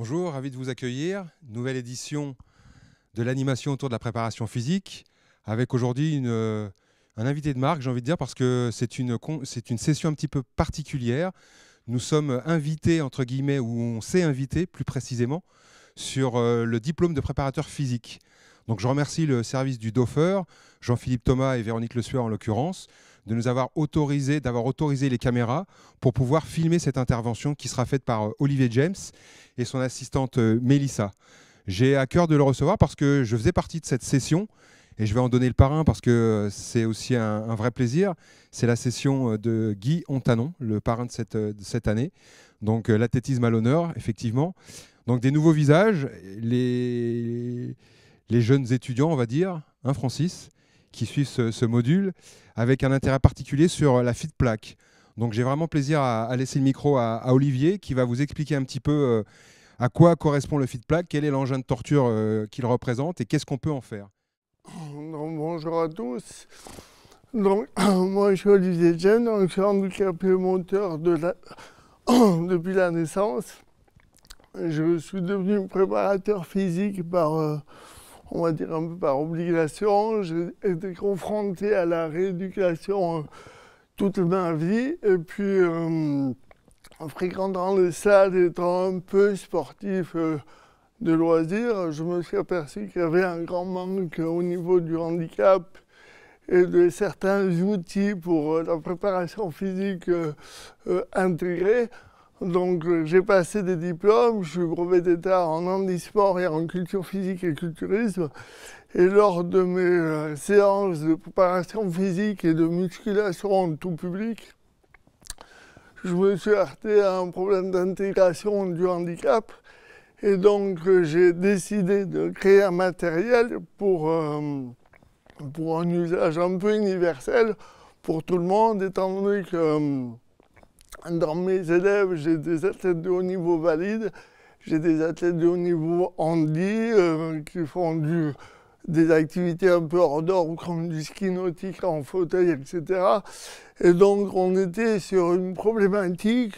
Bonjour, ravi de vous accueillir. Nouvelle édition de l'animation autour de la préparation physique, avec aujourd'hui un invité de marque, j'ai envie de dire, parce que c'est une session un petit peu particulière. Nous sommes invités, entre guillemets, ou on s'est invité plus précisément, sur le diplôme de préparateur physique. Donc je remercie le service du DOFER, Jean-Philippe Thomas et Véronique Le Sueur en l'occurrence, de nous avoir autorisé les caméras pour pouvoir filmer cette intervention qui sera faite par Olivier James et son assistante Mélissa. J'ai à cœur de le recevoir parce que je faisais partie de cette session et je vais en donner le parrain parce que c'est aussi un vrai plaisir. C'est la session de Guy Ontanon, le parrain de cette année. Donc l'athlétisme à l'honneur, effectivement. Donc des nouveaux visages, les jeunes étudiants, on va dire, hein, Francis, qui suivent ce module, avec un intérêt particulier sur la FitPlaque. Donc j'ai vraiment plaisir à laisser le micro à Olivier, qui va vous expliquer un petit peu à quoi correspond le FitPlaque, quel est l'engin de torture qu'il représente et qu'est-ce qu'on peut en faire. Donc, bonjour à tous. Donc, moi je suis Olivier James, je suis handicapé moteur depuis la naissance. Je suis devenu préparateur physique par, on va dire un peu par obligation. J'ai été confronté à la rééducation toute ma vie. Et puis, en fréquentant les salles, étant un peu sportif de loisirs, je me suis aperçu qu'il y avait un grand manque au niveau du handicap et de certains outils pour la préparation physique intégrée. Donc j'ai passé des diplômes, je suis brevet d'État en handisport et en culture physique et culturisme. Et lors de mes séances de préparation physique et de musculation en tout public, je me suis heurté à un problème d'intégration du handicap. Et donc j'ai décidé de créer un matériel pour un usage un peu universel pour tout le monde, étant donné que dans mes élèves, j'ai des athlètes de haut niveau valides, j'ai des athlètes de haut niveau handi qui font des activités un peu hors d'or comme du ski nautique en fauteuil, etc. Et donc on était sur une problématique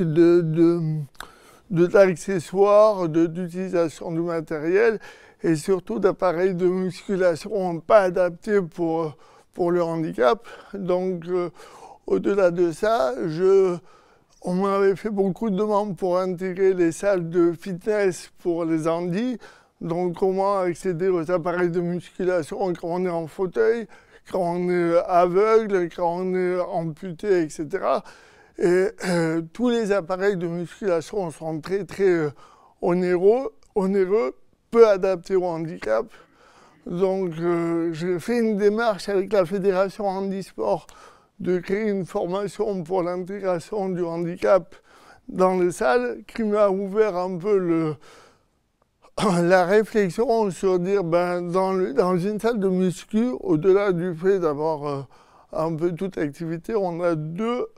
d'accessoires, d'utilisation du matériel et surtout d'appareils de musculation pas adaptés pour le handicap. Donc au-delà de ça, on m'avait fait beaucoup de demandes pour intégrer les salles de fitness pour les handis. Donc comment accéder aux appareils de musculation quand on est en fauteuil, quand on est aveugle, quand on est amputé, etc. Et tous les appareils de musculation sont très onéreux, peu adaptés au handicap. Donc j'ai fait une démarche avec la Fédération Handisport de créer une formation pour l'intégration du handicap dans les salles qui m'a ouvert un peu la réflexion sur dire dans une salle de muscu, au-delà du fait d'avoir un peu toute activité, on a deux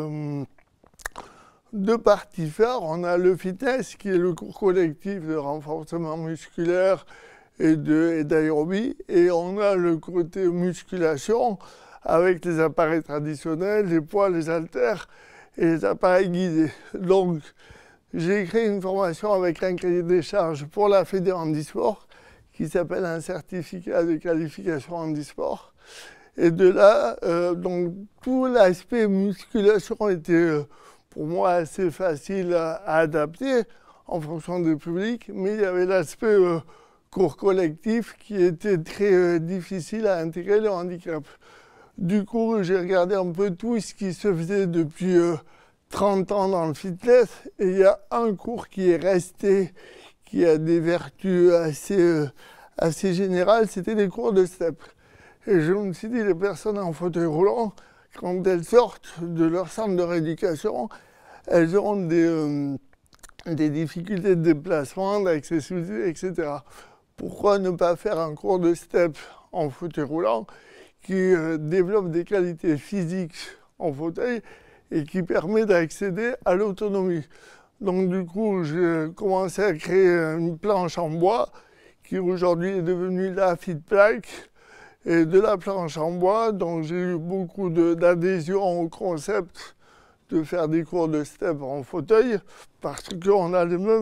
parties phares. On a le fitness qui est le cours collectif de renforcement musculaire et d'aérobie, et on a le côté musculation avec les appareils traditionnels, les poids, les haltères et les appareils guidés. Donc j'ai créé une formation avec un cahier des charges pour la Fédé Handisport qui s'appelle un certificat de qualification handisport. Et de là, donc tout l'aspect musculation était pour moi assez facile à adapter en fonction du public, mais il y avait l'aspect cours collectif qui était très difficile à intégrer le handicap. Du coup, j'ai regardé un peu tout ce qui se faisait depuis 30 ans dans le fitness, et il y a un cours qui est resté, qui a des vertus assez générales, c'était les cours de step. Et je me suis dit, les personnes en fauteuil roulant, quand elles sortent de leur centre de rééducation, elles auront des difficultés de déplacement, d'accessibilité, etc. Pourquoi ne pas faire un cours de step en fauteuil roulant qui développe des qualités physiques en fauteuil et qui permet d'accéder à l'autonomie. Donc du coup, j'ai commencé à créer une planche en bois qui aujourd'hui est devenue la FitPlaque. Et de la planche en bois, donc j'ai eu beaucoup d'adhésion au concept de faire des cours de step en fauteuil parce qu'on a les mêmes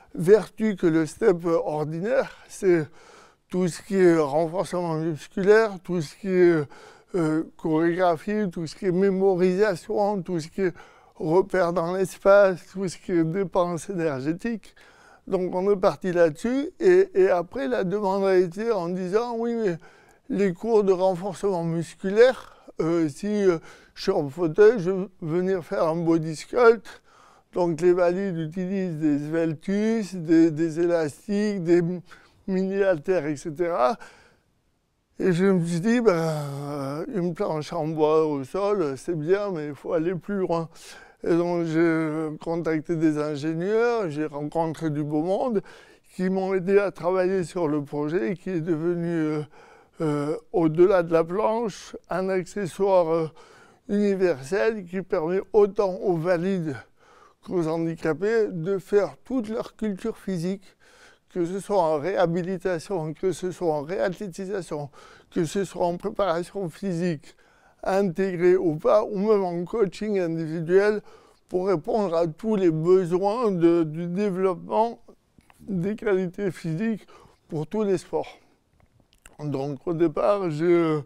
vertus que le step ordinaire. C'est tout ce qui est renforcement musculaire, tout ce qui est chorégraphie, tout ce qui est mémorisation, tout ce qui est repère dans l'espace, tout ce qui est dépense énergétique. Donc on est parti là-dessus et après la demande a été en disant oui mais les cours de renforcement musculaire, si je suis en fauteuil, je veux venir faire un body sculpt. Donc les valides utilisent des sveltus, des élastiques, des mini-haltères, etc. Et je me suis dit, une planche en bois au sol, c'est bien, mais il faut aller plus loin. Et donc j'ai contacté des ingénieurs, j'ai rencontré du beau monde qui m'ont aidé à travailler sur le projet qui est devenu, au-delà de la planche, un accessoire universel qui permet autant aux valides qu'aux handicapés de faire toute leur culture physique, que ce soit en réhabilitation, que ce soit en réathlétisation, que ce soit en préparation physique, intégrée ou pas, ou même en coaching individuel, pour répondre à tous les besoins du développement des qualités physiques pour tous les sports. Donc au départ, j'ai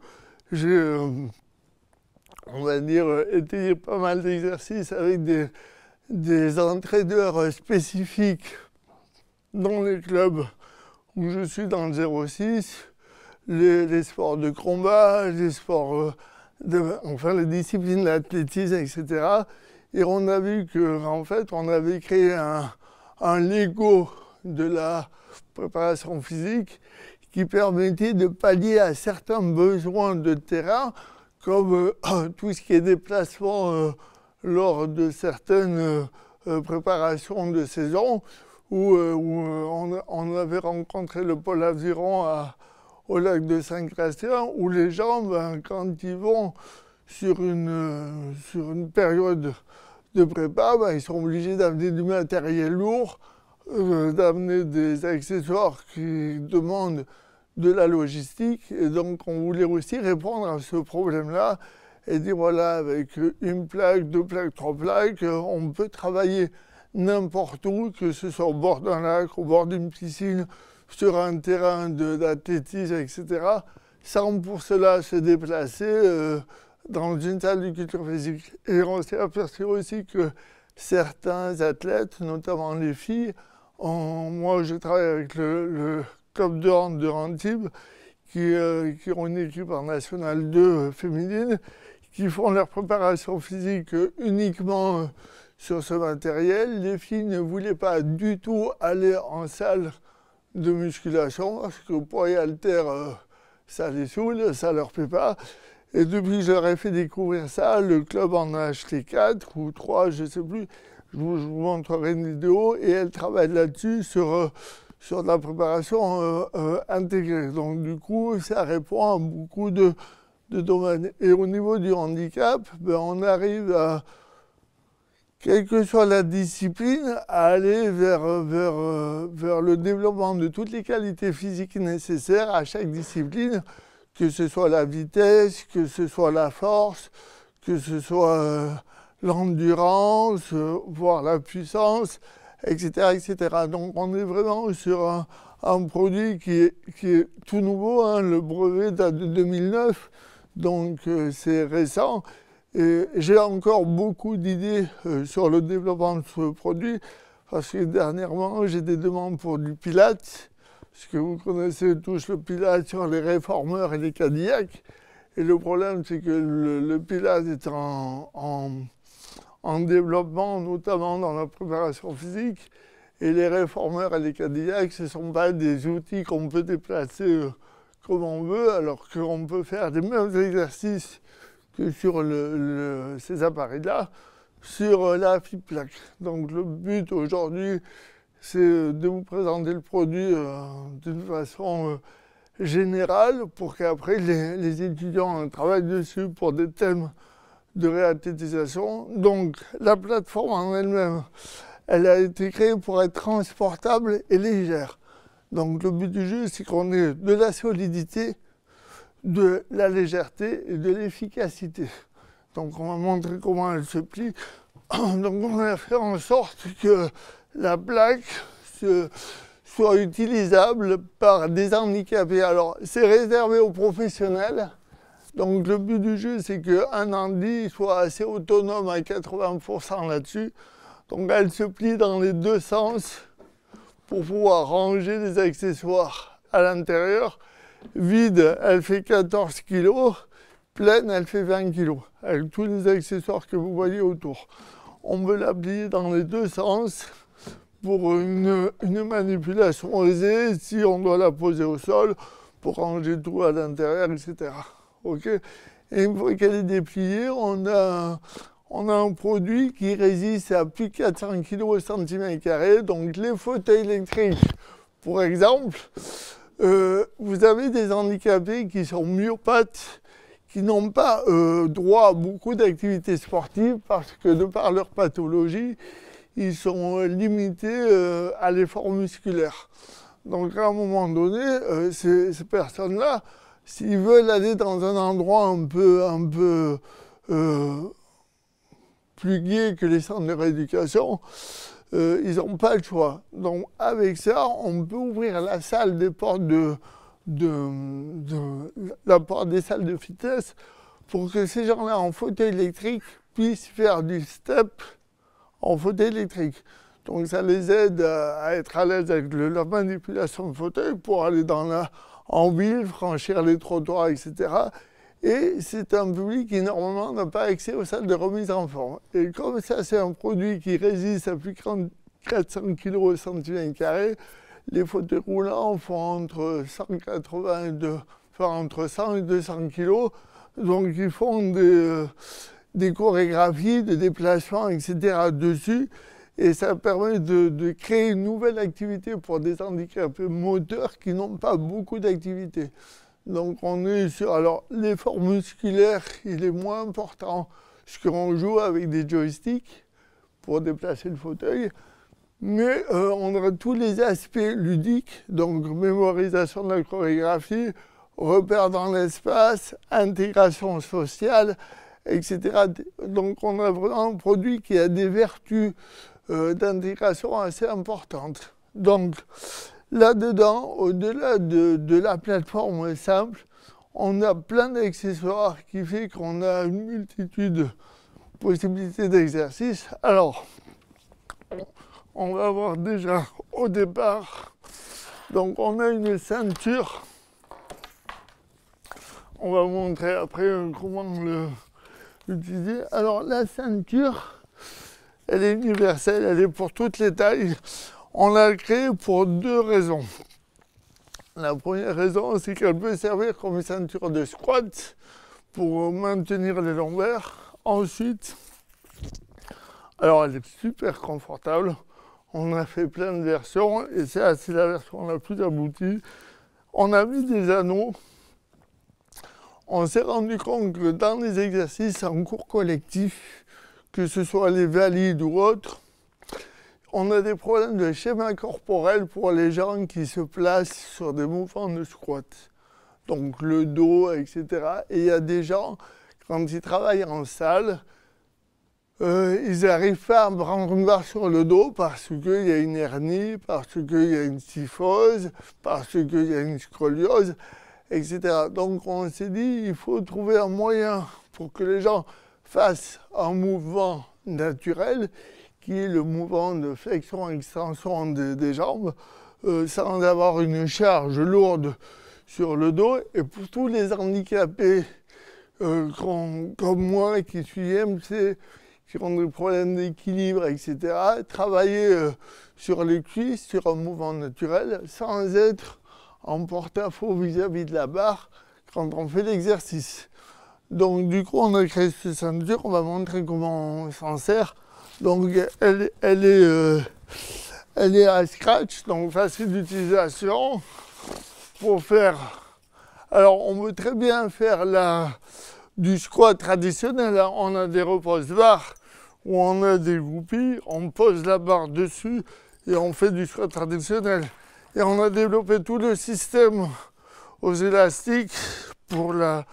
on va dire, étayé pas mal d'exercices avec des entraîneurs spécifiques dans les clubs où je suis dans le 06, les sports de combat, les sports, enfin les disciplines d'athlétisme, etc. Et on a vu qu'en fait, on avait créé un Lego de la préparation physique qui permettait de pallier à certains besoins de terrain, comme tout ce qui est déplacement lors de certaines préparations de saison, où on avait rencontré le pôle aviron au lac de Saint-Gratien, où les gens, quand ils vont sur une période de prépa, ils sont obligés d'amener du matériel lourd, d'amener des accessoires qui demandent de la logistique. Et donc on voulait aussi répondre à ce problème-là et dire voilà, avec une plaque, deux plaques, trois plaques, on peut travailler n'importe où, que ce soit au bord d'un lac, au bord d'une piscine, sur un terrain d'athlétisme, etc., sans pour cela se déplacer dans une salle de culture physique. Et on s'est aperçu aussi que certains athlètes, notamment les filles, moi je travaille avec le club de hand de Antibes, qui ont une équipe en National 2 féminine, qui font leur préparation physique uniquement sur ce matériel. Les filles ne voulaient pas du tout aller en salle de musculation, parce que poids et haltères, ça les saoule, ça leur plaît pas. Et depuis que je leur ai fait découvrir ça, le club en a acheté 4 ou 3, je ne sais plus. Je vous montrerai une vidéo et elles travaillent là-dessus sur de la préparation intégrée. Donc du coup, ça répond à beaucoup de domaines. Et au niveau du handicap, on arrive à, quelle que soit la discipline, à aller vers le développement de toutes les qualités physiques nécessaires à chaque discipline, que ce soit la vitesse, que ce soit la force, que ce soit l'endurance, voire la puissance, etc., etc. Donc on est vraiment sur un produit qui est tout nouveau, hein. Le brevet date de 2009, donc c'est récent. Et j'ai encore beaucoup d'idées sur le développement de ce produit, parce que dernièrement j'ai des demandes pour du Pilates, parce que vous connaissez tous le Pilates sur les réformeurs et les Cadillacs. Et le problème, c'est que le Pilates est en développement, notamment dans la préparation physique. Et les réformeurs et les Cadillacs, ce ne sont pas des outils qu'on peut déplacer comme on veut, alors qu'on peut faire les mêmes exercices que sur ces appareils-là, sur la FIPLAC. Donc le but aujourd'hui, c'est de vous présenter le produit d'une façon générale pour qu'après les étudiants travaillent dessus pour des thèmes de réathlétisation. Donc la plateforme en elle-même, elle a été créée pour être transportable et légère. Donc le but du jeu, c'est qu'on ait de la solidité, de la légèreté et de l'efficacité. Donc on va montrer comment elle se plie. Donc on a fait en sorte que la plaque, soit utilisable par des handicapés. Alors, c'est réservé aux professionnels. Donc, le but du jeu, c'est qu'un handi soit assez autonome à 80% là-dessus. Donc, elle se plie dans les deux sens pour pouvoir ranger les accessoires à l'intérieur. Vide, elle fait 14 kg. Pleine, elle fait 20 kg. Avec tous les accessoires que vous voyez autour. On veut la plier dans les deux sens pour une manipulation aisée, si on doit la poser au sol, pour ranger tout à l'intérieur, etc. Ok. Et une fois qu'elle est dépliée, on a un produit qui résiste à plus de 400 kg au centimètre carré. Donc les fauteuils électriques, pour exemple, vous avez des handicapés qui sont myopathes, qui n'ont pas droit à beaucoup d'activités sportives parce que de par leur pathologie, ils sont limités à l'effort musculaire. Donc à un moment donné, ces personnes-là, s'ils veulent aller dans un endroit un peu plus gai que les centres de rééducation, ils n'ont pas le choix. Donc avec ça, on peut ouvrir la salle des portes la porte des salles de fitness pour que ces gens-là en fauteuil électrique puissent faire du step en fauteuil électrique. Donc ça les aide à être à l'aise avec la manipulation de fauteuil pour aller en ville, franchir les trottoirs, etc. Et c'est un public qui normalement n'a pas accès aux salles de remise en forme. Et comme ça c'est un produit qui résiste à plus de 400 kg au centimètre carré, les fauteuils roulants font entre 100 et 200 kg. Donc ils font des chorégraphies, des déplacements, etc. dessus. Et ça permet de créer une nouvelle activité pour des handicapés moteurs qui n'ont pas beaucoup d'activité. Donc on est sur... Alors l'effort musculaire, il est moins important parce qu'on joue avec des joysticks pour déplacer le fauteuil. Mais on a tous les aspects ludiques, donc mémorisation de la chorégraphie, repères dans l'espace, intégration sociale, etc. Donc on a vraiment un produit qui a des vertus d'intégration assez importantes. Donc là-dedans, au-delà de la plateforme simple, on a plein d'accessoires qui fait qu'on a une multitude de possibilités d'exercice. Alors, on va voir déjà au départ, donc on a une ceinture. On va vous montrer après comment l'utiliser. Alors la ceinture, elle est universelle, elle est pour toutes les tailles. On l'a créée pour deux raisons. La première raison, c'est qu'elle peut servir comme ceinture de squat pour maintenir les lombaires. Ensuite, alors elle est super confortable. On a fait plein de versions et c'est la version la plus aboutie. On a mis des anneaux. On s'est rendu compte que dans les exercices en cours collectif, que ce soit les valides ou autres, on a des problèmes de schéma corporel pour les gens qui se placent sur des mouvements de squat. Donc le dos, etc. Et il y a des gens, quand ils travaillent en salle, ils n'arrivent pas à prendre une barre sur le dos parce qu'il y a une hernie, parce qu'il y a une kyphose, parce qu'il y a une scoliose, etc. Donc on s'est dit, il faut trouver un moyen pour que les gens fassent un mouvement naturel, qui est le mouvement de flexion-extension des jambes, sans avoir une charge lourde sur le dos. Et pour tous les handicapés comme moi, qui suis IMC, qui ont des problèmes d'équilibre, etc., travailler sur les cuisses, sur un mouvement naturel, sans être en porte-à-faux vis-à-vis de la barre quand on fait l'exercice. Donc du coup, on a créé cette ceinture, on va montrer comment on s'en sert. Donc elle est à scratch, donc facile d'utilisation pour faire... Alors on veut très bien faire du squat traditionnel, hein. On a des repose-barres où on a des groupies, on pose la barre dessus et on fait du squat traditionnel. Et on a développé tout le système aux élastiques pour le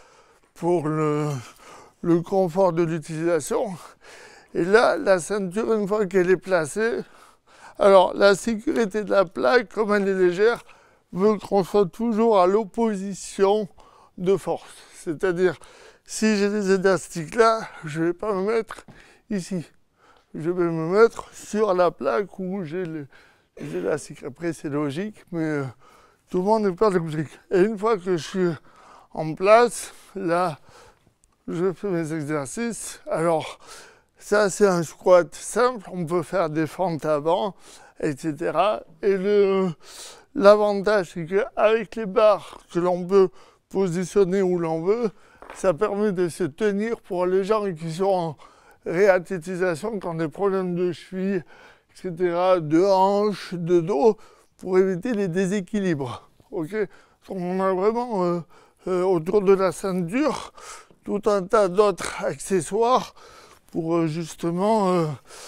confort de l'utilisation. Et là, la ceinture, une fois qu'elle est placée, Alors, la sécurité de la plaque, comme elle est légère, veut qu'on soit toujours à l'opposition de force. C'est-à-dire, si j'ai des élastiques là, je ne vais pas me mettre ici. Je vais me mettre sur la plaque où j'ai les élastiques. Après, c'est logique, mais tout le monde n'est pas logique. Et une fois que je suis en place, là, je fais mes exercices. Alors, ça, c'est un squat simple. On peut faire des fentes avant, etc. Et l'avantage, c'est qu'avec les barres que l'on peut positionner où l'on veut, ça permet de se tenir pour les gens qui sont en réathlétisation, qui ont des problèmes de cheville, etc., de hanches, de dos, pour éviter les déséquilibres. Okay, on a vraiment autour de la ceinture tout un tas d'autres accessoires pour justement,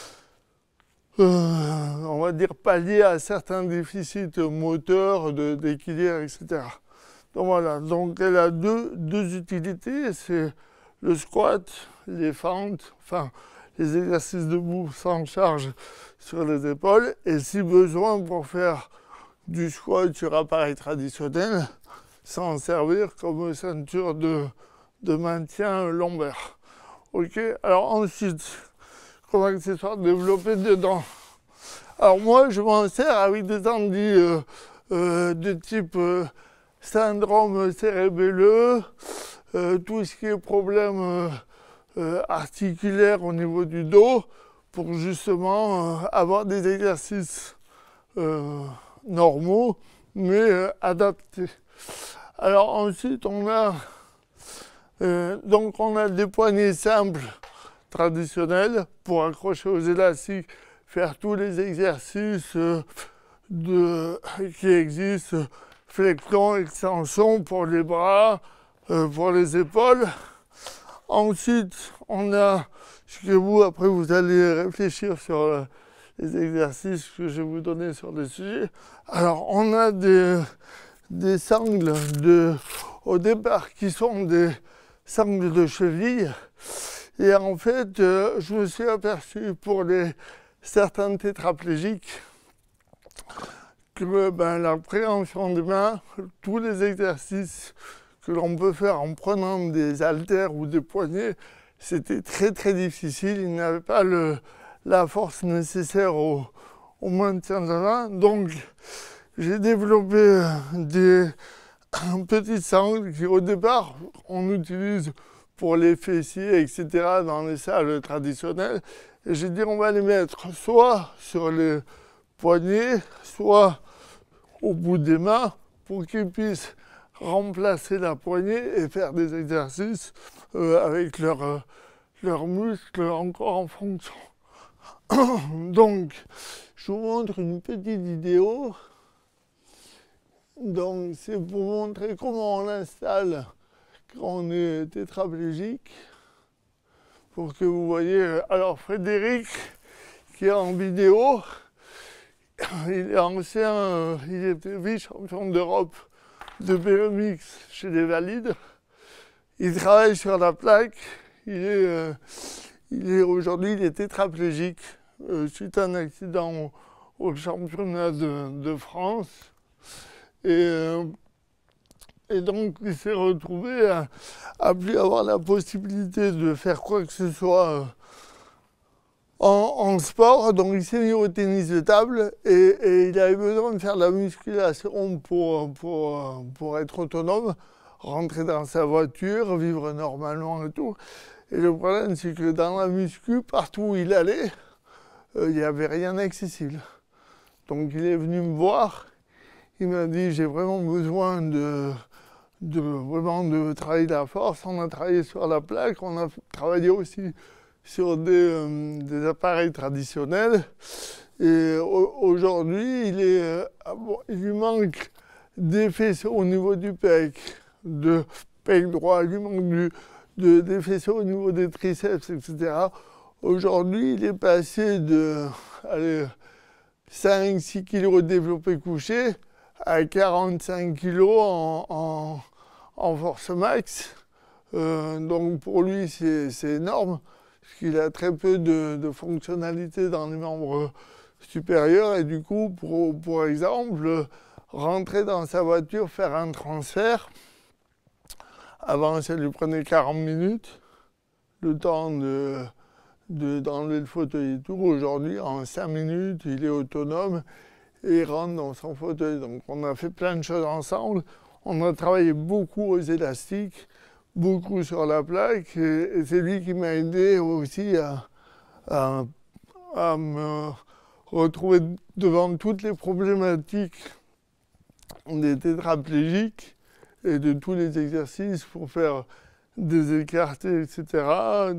on va dire, pallier à certains déficits moteurs, d'équilibre, etc. Donc voilà, donc elle a deux utilités, c'est le squat, les fentes, enfin les exercices debout sans charge sur les épaules, et si besoin pour faire du squat sur appareil traditionnel, s'en servir comme ceinture de maintien lombaire. Ok, alors ensuite, comme accessoire développé dedans. Alors moi, je m'en sers avec des handis de type syndrome cérébelleux, tout ce qui est problème articulaire au niveau du dos, pour justement avoir des exercices normaux, mais adaptés. Alors ensuite, on a des poignées simples traditionnelles pour accrocher aux élastiques, faire tous les exercices qui existent, flexion, extension pour les bras, pour les épaules. Ensuite, on a ce que vous, après, vous allez réfléchir sur les exercices que je vais vous donner sur le sujet. Alors, on a des sangles au départ qui sont des sangles de cheville. Et en fait, je me suis aperçu pour certains tétraplégiques que la préhension des mains, tous les exercices que l'on peut faire en prenant des haltères ou des poignets, c'était très très difficile. Il n'avait pas la force nécessaire au maintien de la main. Donc, j'ai développé des petites sangles qui, au départ, on utilise pour les fessiers, etc., dans les salles traditionnelles. Et j'ai dit, on va les mettre soit sur les poignets, soit au bout des mains, pour qu'ils puissent remplacer la poignée et faire des exercices avec leurs muscles encore en fonction. Donc, je vous montre une petite vidéo. Donc, c'est pour montrer comment on l'installe quand on est tétraplégique. Pour que vous voyez. Alors, Frédéric, qui est en vidéo, il est ancien, il était vice-champion d'Europe de BMX chez les valides. Il travaille sur la plaque. Aujourd'hui, il est tétraplégique suite à un accident au championnat de France. Et donc, il s'est retrouvé à plus avoir la possibilité de faire quoi que ce soit en sport. Donc, il s'est mis au tennis de table et il avait besoin de faire de la musculation pour être autonome, rentrer dans sa voiture, vivre normalement et tout. Et le problème, c'est que dans la muscu, partout où il allait, il n'y avait rien d'accessible. Donc, il est venu me voir. Il m'a dit, j'ai vraiment besoin de travailler la force. On a travaillé sur la plaque, on a travaillé aussi sur des appareils traditionnels. Et aujourd'hui, il lui manque des faisceaux au niveau du pec, de pec droit, il lui manque des faisceaux au niveau des triceps, etc. Aujourd'hui, il est passé de 5-6 kg développé couché à 45 kg en force max. Donc pour lui, c'est énorme, parce qu'il a très peu de fonctionnalités dans les membres supérieur. Et du coup, pour exemple, rentrer dans sa voiture, faire un transfert, avant ça lui prenait 40 minutes, le temps d'enlever le fauteuil et tout. Aujourd'hui, en 5 minutes, il est autonome et il rentre dans son fauteuil. Donc on a fait plein de choses ensemble. On a travaillé beaucoup aux élastiques, beaucoup sur la plaque, et c'est lui qui m'a aidé aussi à me retrouver devant toutes les problématiques des tétraplégiques et de tous les exercices pour faire des écartés, etc.,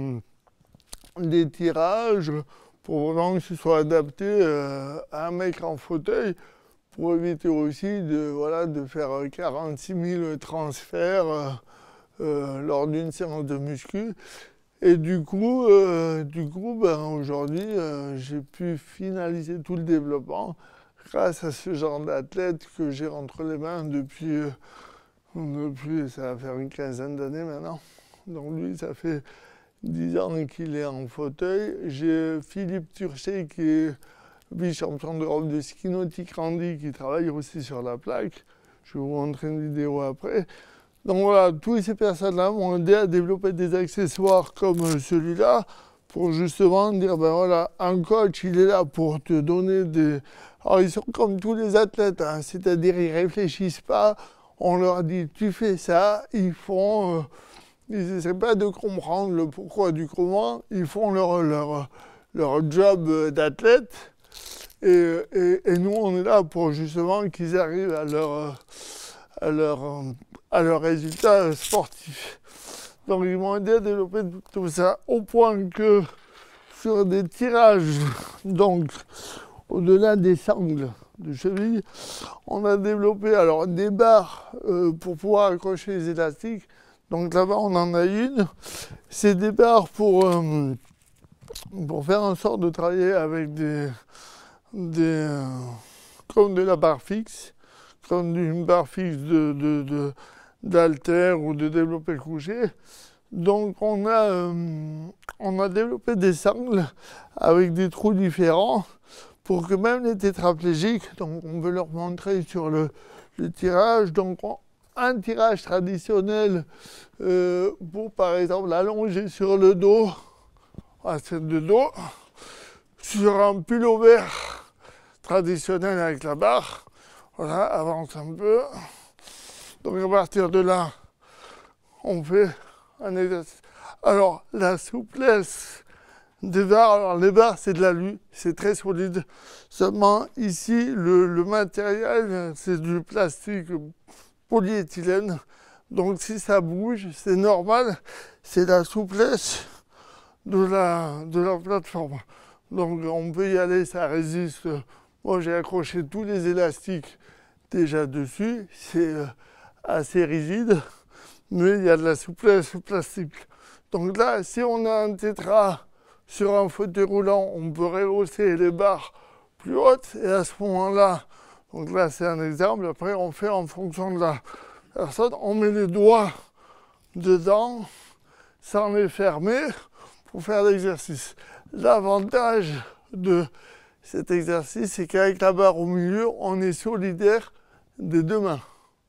des tirages, pour vraiment que ce soit adapté à un mec en fauteuil, pour éviter aussi de faire 46 000 transferts lors d'une séance de muscu. Et du coup, aujourd'hui, j'ai pu finaliser tout le développement grâce à ce genre d'athlète que j'ai entre les mains depuis, ça va faire une quinzaine d'années maintenant. Donc lui, ça fait 10 ans qu'il est en fauteuil. J'ai Philippe Turchet qui est vice-champion d'Europe de ski nautique Randy qui travaille aussi sur la plaque. Je vais vous montrer une vidéo après. Donc voilà, toutes ces personnes-là m'ont aidé à développer des accessoires comme celui-là pour justement dire, ben voilà, un coach, il est là pour te donner des... Alors ils sont comme tous les athlètes, hein, c'est-à-dire ils réfléchissent pas, on leur dit, tu fais ça, ils font... ils n'essaient pas de comprendre le pourquoi du comment, ils font leur job d'athlète. Et nous, on est là pour justement qu'ils arrivent à leur résultat sportif. Donc ils m'ont aidé à développer tout ça au point que sur des tirages, donc au-delà des sangles de cheville, on a développé alors des barres pour pouvoir accrocher les élastiques. Donc là-bas on en a une. C'est des barres pour faire en sorte de travailler avec comme de la barre fixe, comme une barre fixe d'haltère ou de développé couché. Donc on a développé des sangles avec des trous différents pour que même les tétraplégiques, donc on veut leur montrer sur le tirage, donc un tirage traditionnel pour par exemple allonger sur le dos, assiette de dos, sur un pullover traditionnel avec la barre. Voilà, avance un peu. Donc à partir de là, on fait un exercice. Alors la souplesse des barres, alors les barres c'est de l'alu, c'est très solide. Seulement ici, le matériel c'est du plastique polyéthylène. Donc si ça bouge, c'est normal, c'est la souplesse de la plateforme. Donc on peut y aller, ça résiste. Moi j'ai accroché tous les élastiques déjà dessus, c'est assez rigide, mais il y a de la souplesse plastique. Donc là, si on a un tétra sur un fauteuil roulant, on peut rehausser les barres plus hautes, et à ce moment-là, donc là c'est un exemple, après on fait en fonction de la personne, on met les doigts dedans, sans les fermer, pour faire l'exercice. L'avantage de cet exercice, c'est qu'avec la barre au milieu, on est solidaire des deux mains.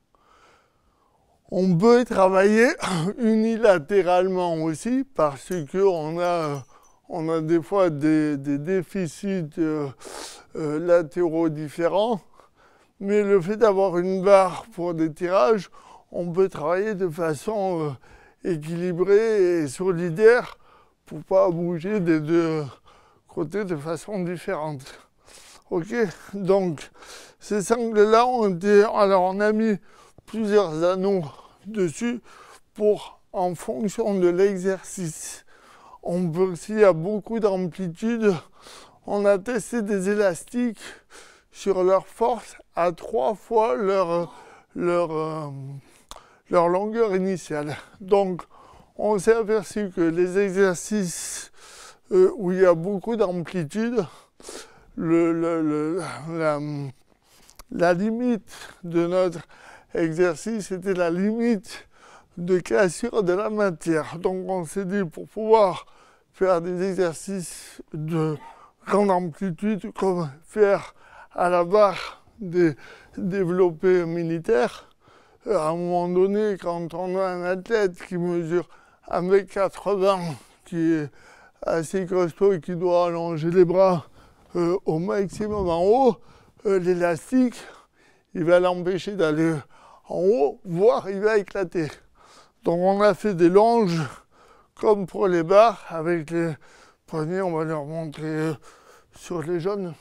On peut travailler unilatéralement aussi parce qu'on a des fois des déficits latéraux différents, mais le fait d'avoir une barre pour des tirages, on peut travailler de façon équilibrée et solidaire pour ne pas bouger des deux côtés de façon différente. Ok, donc ces sangles-là on a mis plusieurs anneaux dessus pour, en fonction de l'exercice, on peut, s'il y a beaucoup d'amplitude, on a testé des élastiques sur leur force à 3 fois leur longueur initiale. Donc on s'est aperçu que les exercices où il y a beaucoup d'amplitude, la limite de notre exercice était la limite de cassure de la matière. Donc on s'est dit, pour pouvoir faire des exercices de grande amplitude comme faire à la barre des développés militaires. À un moment donné, quand on a un athlète qui mesure 1,80 m, qui est assez costaud et qui doit allonger les bras au maximum en haut, l'élastique, il va l'empêcher d'aller en haut, voire il va éclater. Donc on a fait des longes comme pour les barres avec les poignets, on va leur montrer sur les jaunes.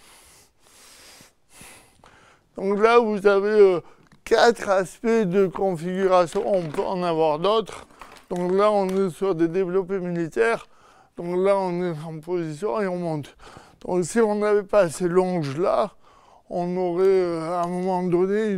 Donc là vous avez 4 aspects de configuration, on peut en avoir d'autres. Donc là on est sur des développés militaires, donc là on est en position et on monte. Donc si on n'avait pas ces longes là, on aurait à un moment donné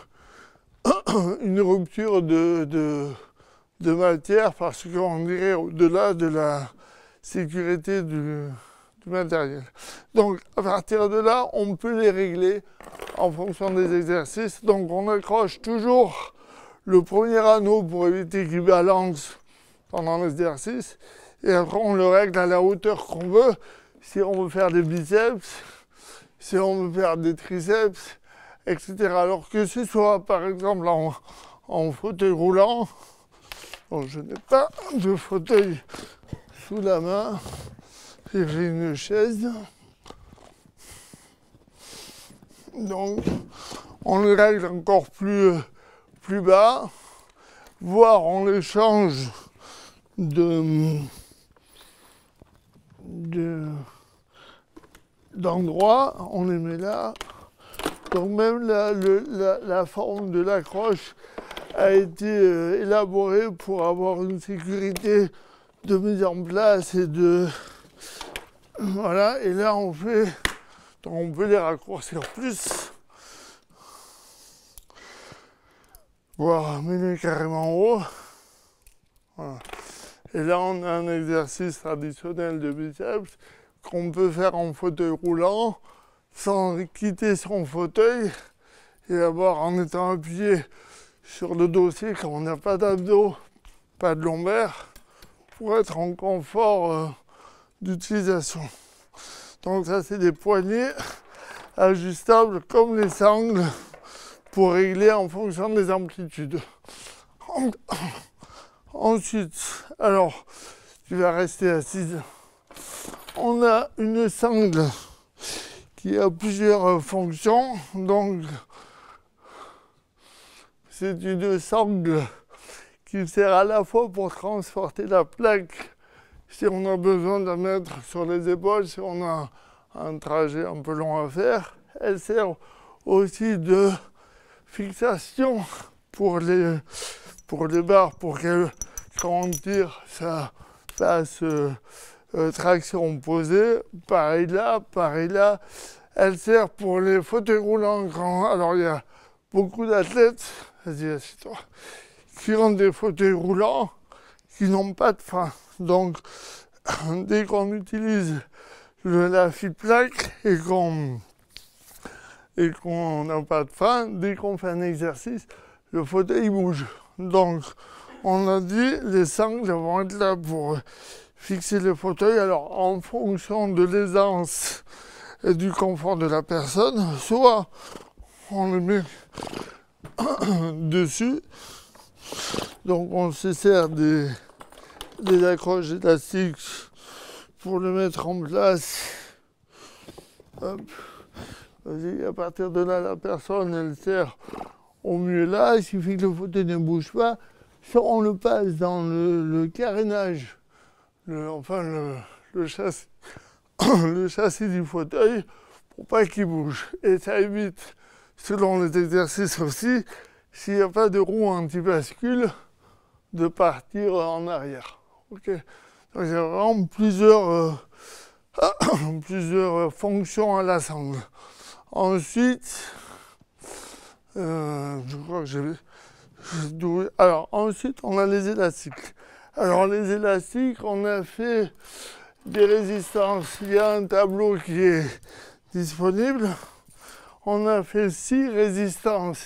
une rupture de matière parce qu'on irait au-delà de la sécurité du matériel. Donc à partir de là, on peut les régler en fonction des exercices. Donc on accroche toujours le premier anneau pour éviter qu'il balance pendant l'exercice. Et après on le règle à la hauteur qu'on veut. Si on veut faire des biceps, si on veut faire des triceps, etc. Alors que ce soit par exemple en fauteuil roulant, bon, je n'ai pas de fauteuil sous la main, j'ai une chaise. Donc on le règle encore plus bas, voire on les change d'endroit, on les met là. Donc même la forme de l'accroche a été élaborée pour avoir une sécurité de mise en place et de... Voilà, et là on fait... Donc on peut les raccourcir plus. Voire mener carrément en haut. Voilà. Et là on a un exercice traditionnel de biceps qu'on peut faire en fauteuil roulant sans quitter son fauteuil et d'abord en étant appuyé sur le dossier quand on n'a pas d'abdos, pas de lombaire, pour être en confort d'utilisation. Donc ça c'est des poignets ajustables comme les sangles pour régler en fonction des amplitudes. Ensuite, alors tu vas rester assise. On a une sangle qui a plusieurs fonctions. Donc c'est une sangle qui sert à la fois pour transporter la plaque si on a besoin de la mettre sur les épaules, si on a un trajet un peu long à faire. Elle sert aussi de fixation pour les barres, pour que quand on tire, ça fasse traction opposée. Pareil là. Elle sert pour les fauteuils roulants. Alors il y a beaucoup d'athlètes, vas-y assieds-toi, qui ont des fauteuils roulants qui n'ont pas de frein. Donc dès qu'on utilise la fil-plaque et qu'on n'a pas de frein, dès qu'on fait un exercice, le fauteuil bouge. Donc on a dit les sangles vont être là pour fixer le fauteuil. Alors en fonction de l'aisance et du confort de la personne, soit on le met dessus, donc on se sert des accroches élastiques pour le mettre en place. Hop. Vas-y, à partir de là, la personne, elle sert au mieux là, il suffit que le fauteuil ne bouge pas. Soit on le passe dans le carénage, le châssis, le châssis du fauteuil, pour pas qu'il bouge. Et ça évite, selon les exercices aussi, s'il n'y a pas de roue anti-bascule, de partir en arrière. Okay. Donc il y a vraiment plusieurs fonctions à la sangle. Ensuite, je crois que j'ai... Alors ensuite, on a les élastiques. Alors les élastiques, on a fait des résistances. Il y a un tableau qui est disponible. On a fait 6 résistances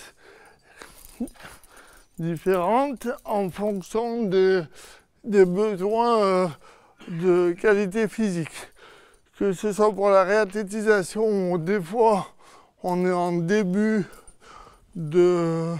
différentes en fonction des besoins de qualité physique. que ce soit pour la réathlétisation ou des fois on est en début de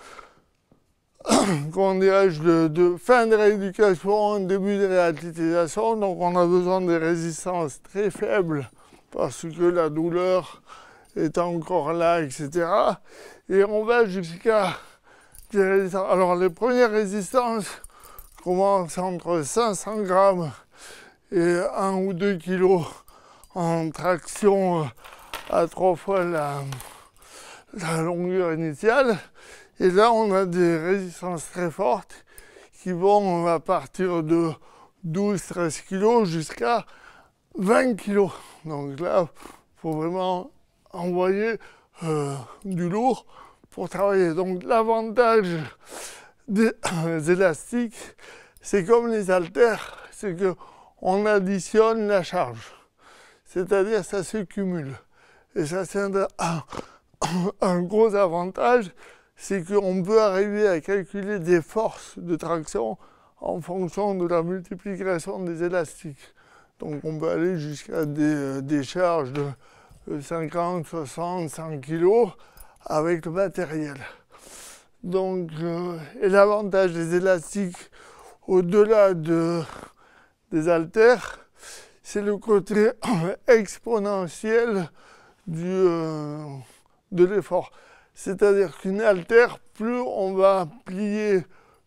comment dirais-je, de fin de rééducation, début de réathlétisation, donc on a besoin des résistances très faibles parce que la douleur est encore là, etc. Et on va jusqu'à des résistances. Alors les premières résistances commencent entre 500 grammes et 1 ou 2 kilos en traction à 3 fois la longueur initiale. Et là, on a des résistances très fortes qui vont à partir de 12-13 kg jusqu'à 20 kg. Donc là, il faut vraiment envoyer du lourd pour travailler. Donc l'avantage des élastiques, c'est comme les haltères, c'est qu'on additionne la charge. C'est-à-dire ça se cumule. Et ça, c'est un gros avantage, c'est qu'on peut arriver à calculer des forces de traction en fonction de la multiplication des élastiques. Donc on peut aller jusqu'à des charges de 50, 60, 100 kg avec le matériel. Donc, et l'avantage des élastiques au-delà des haltères, c'est le côté exponentiel de l'effort. C'est-à-dire qu'une haltère, plus on va plier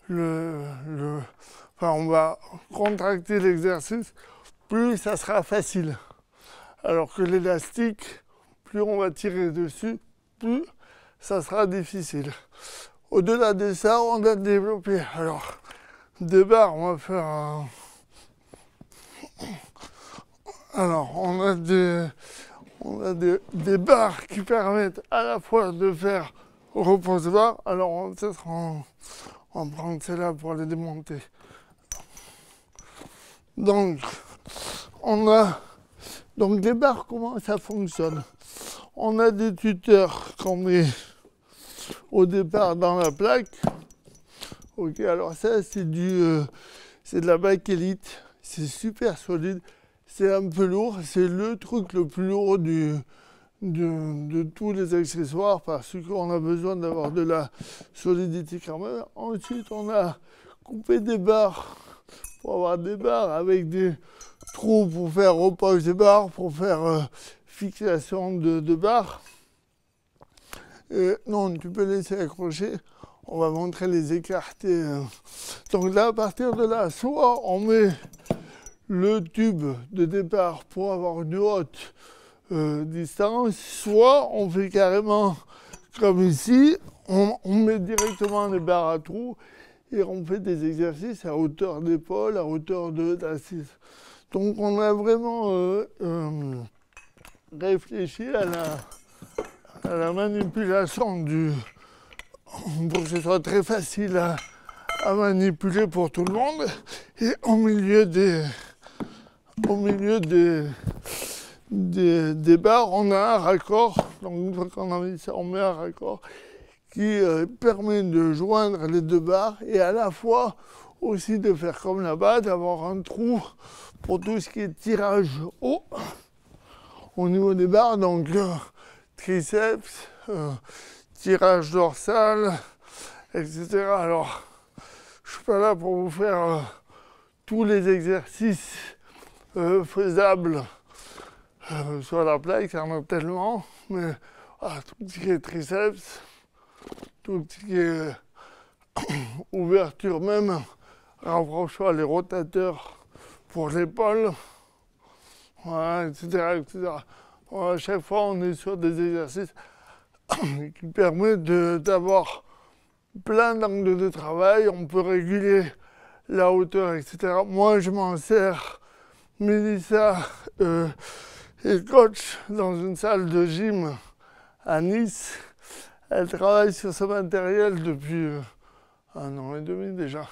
enfin on va contracter l'exercice, plus ça sera facile. Alors que l'élastique, plus on va tirer dessus, plus ça sera difficile. Au-delà de ça, on a développé. Alors, des barres, on va faire un... Alors, on a des barres qui permettent à la fois de faire repose-barre. Alors, on va peut-être en prendre celle-là pour les démonter. Donc, on a... Donc, les barres, comment ça fonctionne? On a des tuteurs qu'on met au départ dans la plaque. Ok, alors ça, c'est de la bakélite. C'est super solide. C'est un peu lourd. C'est le truc le plus lourd de tous les accessoires parce qu'on a besoin d'avoir de la solidité quand même. Ensuite, on a coupé des barres pour avoir des barres avec des trous pour faire repose des barres, pour faire fixation de barres. Non, tu peux laisser accrocher. On va montrer les écartés. Donc là, à partir de là, soit on met le tube de départ pour avoir une haute distance, soit on fait carrément comme ici, on met directement les barres à trous et on fait des exercices à hauteur d'épaule, à hauteur d'assise. Donc on a vraiment réfléchi à la manipulation pour que ce soit très facile à manipuler pour tout le monde. Et au milieu des barres, on a un raccord. Donc une fois qu'on a mis ça, on met un raccord qui permet de joindre les deux barres et à la fois aussi de faire comme là-bas, d'avoir un trou pour tout ce qui est tirage haut au niveau des barres, donc triceps, tirage dorsal, etc. Alors, je ne suis pas là pour vous faire tous les exercices faisables sur la plaque, il y en a tellement, mais tout ce qui est triceps, tout ce qui est ouverture même, rapprochement, les rotateurs pour l'épaule, voilà, etc., etc. Bon, à chaque fois, on est sur des exercices qui permettent d'avoir plein d'angles de travail. On peut réguler la hauteur, etc. Moi, je m'en sers. Mélissa est coach dans une salle de gym à Nice. Elle travaille sur ce matériel depuis 1 an et demi déjà.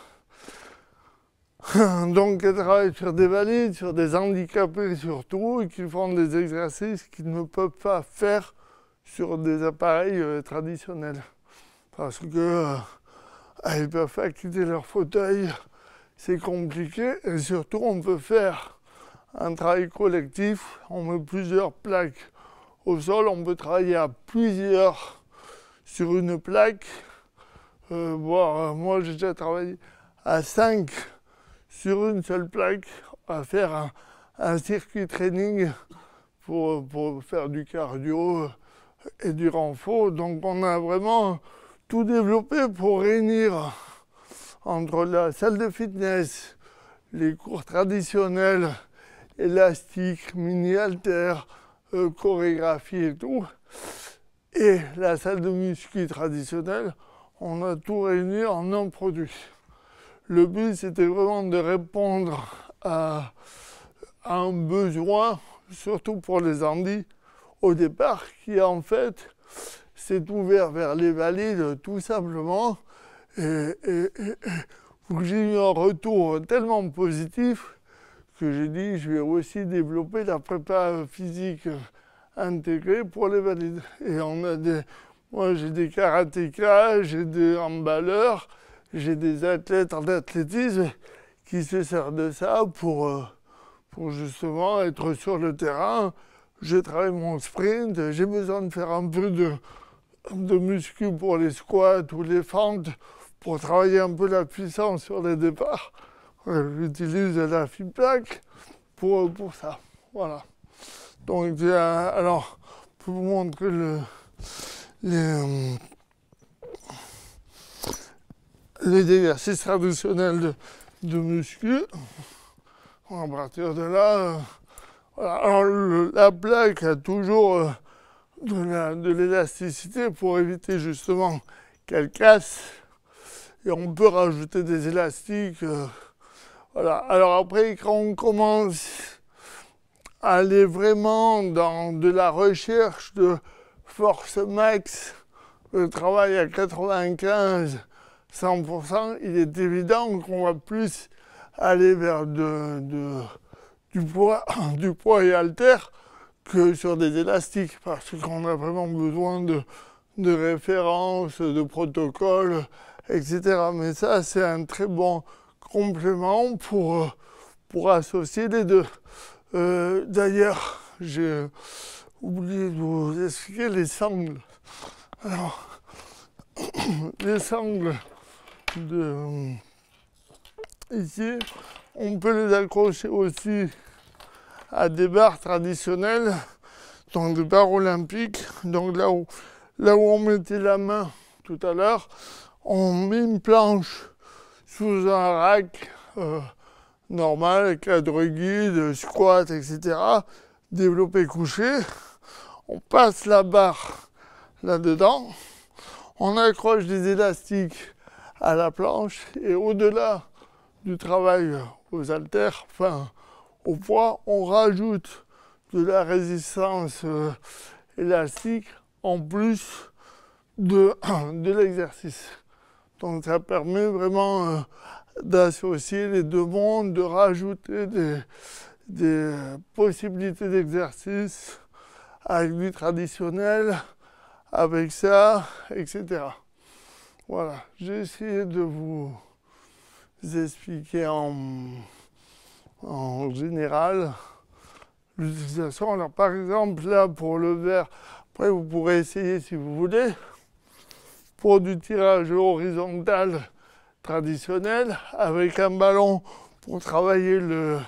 Donc elle travaille sur des valides, sur des handicapés surtout, et qui font des exercices qu'ils ne peuvent pas faire sur des appareils traditionnels. Parce que ils ne peuvent pas quitter leur fauteuil, c'est compliqué, et surtout on peut faire un travail collectif. On met plusieurs plaques au sol. On peut travailler à plusieurs sur une plaque. Moi, j'ai déjà travaillé à 5 sur une seule plaque, à faire un circuit training pour faire du cardio et du renfort. Donc on a vraiment tout développé pour réunir entre la salle de fitness, les cours traditionnels, élastiques, mini-haltères, chorégraphie et tout, et la salle de muscu traditionnelle. On a tout réuni en un produit. Le but, c'était vraiment de répondre à un besoin, surtout pour les handis, au départ, qui en fait s'est ouvert vers les valides tout simplement. Et j'ai eu un retour tellement positif que j'ai dit je vais aussi développer la prépa physique intégrée pour les valides. Et moi j'ai des karatékas, j'ai des handballeurs, j'ai des athlètes en athlétisme qui se servent de ça pour justement être sur le terrain. Je travaille mon sprint, j'ai besoin de faire un peu de muscu pour les squats ou les fentes pour travailler un peu la puissance sur les départs. J'utilise la FIPLAC pour ça. Voilà. Donc, alors, pour vous montrer les exercices traditionnels de muscu. À partir de là, voilà. Alors, la plaque a toujours de l'élasticité pour éviter justement qu'elle casse. Et on peut rajouter des élastiques. Voilà. Alors après, quand on commence à aller vraiment dans de la recherche de force max, le travail à 95, 100%, il est évident qu'on va plus aller vers du poids et haltère que sur des élastiques, parce qu'on a vraiment besoin de références, de protocoles, etc. Mais ça, c'est un très bon complément pour associer les deux. D'ailleurs, j'ai oublié de vous expliquer les sangles. Alors, les sangles ici, on peut les accrocher aussi à des barres traditionnelles, donc des barres olympiques. Donc là où on mettait la main tout à l'heure, on met une planche sous un rack normal, cadre guide, squat, etc. Développé couché. On passe la barre là-dedans. On accroche des élastiques à la planche et au-delà du travail aux haltères, enfin au poids, on rajoute de la résistance élastique en plus de l'exercice. Donc ça permet vraiment d'associer les deux mondes, de rajouter des possibilités d'exercice avec du traditionnel, avec ça, etc. Voilà, j'ai essayé de vous expliquer en général l'utilisation. Alors par exemple là pour le verre, après vous pourrez essayer si vous voulez, pour du tirage horizontal traditionnel avec un ballon pour travailler le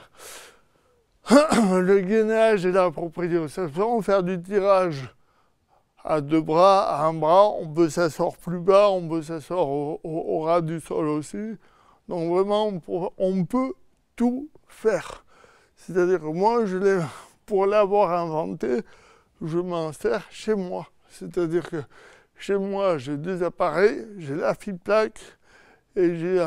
gainage et la proprioception, faire du tirage à deux bras, à un bras, on peut s'asseoir plus bas, on peut s'asseoir au ras du sol aussi. Donc vraiment, on peut tout faire. C'est-à-dire que moi, pour l'avoir inventé, je m'en sers chez moi. C'est-à-dire que chez moi, j'ai deux appareils, j'ai la FIPLAC et j'ai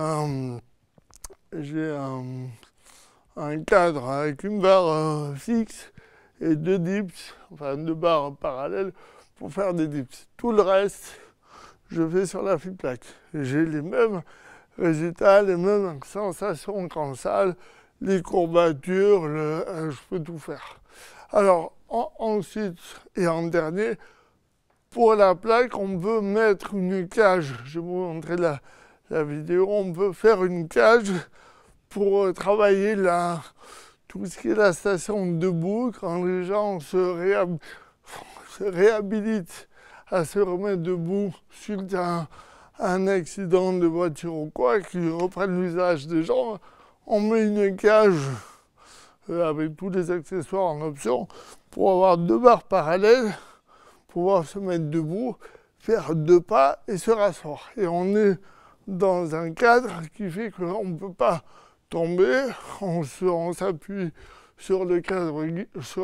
un cadre avec une barre fixe et deux dips, enfin deux barres parallèles pour faire des dips. Tout le reste, je fais sur la FIPLAC. J'ai les mêmes résultats, les mêmes sensations qu'en salle, les courbatures, je peux tout faire. Alors, ensuite et en dernier, pour la plaque, on peut mettre une cage. Je vais vous montrer la vidéo. On peut faire une cage pour travailler tout ce qui est la station debout, quand les gens se réhabilitent à se remettre debout suite à un accident de voiture ou quoi, qui reprennent l'usage des gens, on met une cage avec tous les accessoires en option pour avoir 2 barres parallèles, pouvoir se mettre debout, faire 2 pas et se rasseoir. Et on est dans un cadre qui fait qu'on ne peut pas tomber, on s'appuie sur le cadre, sur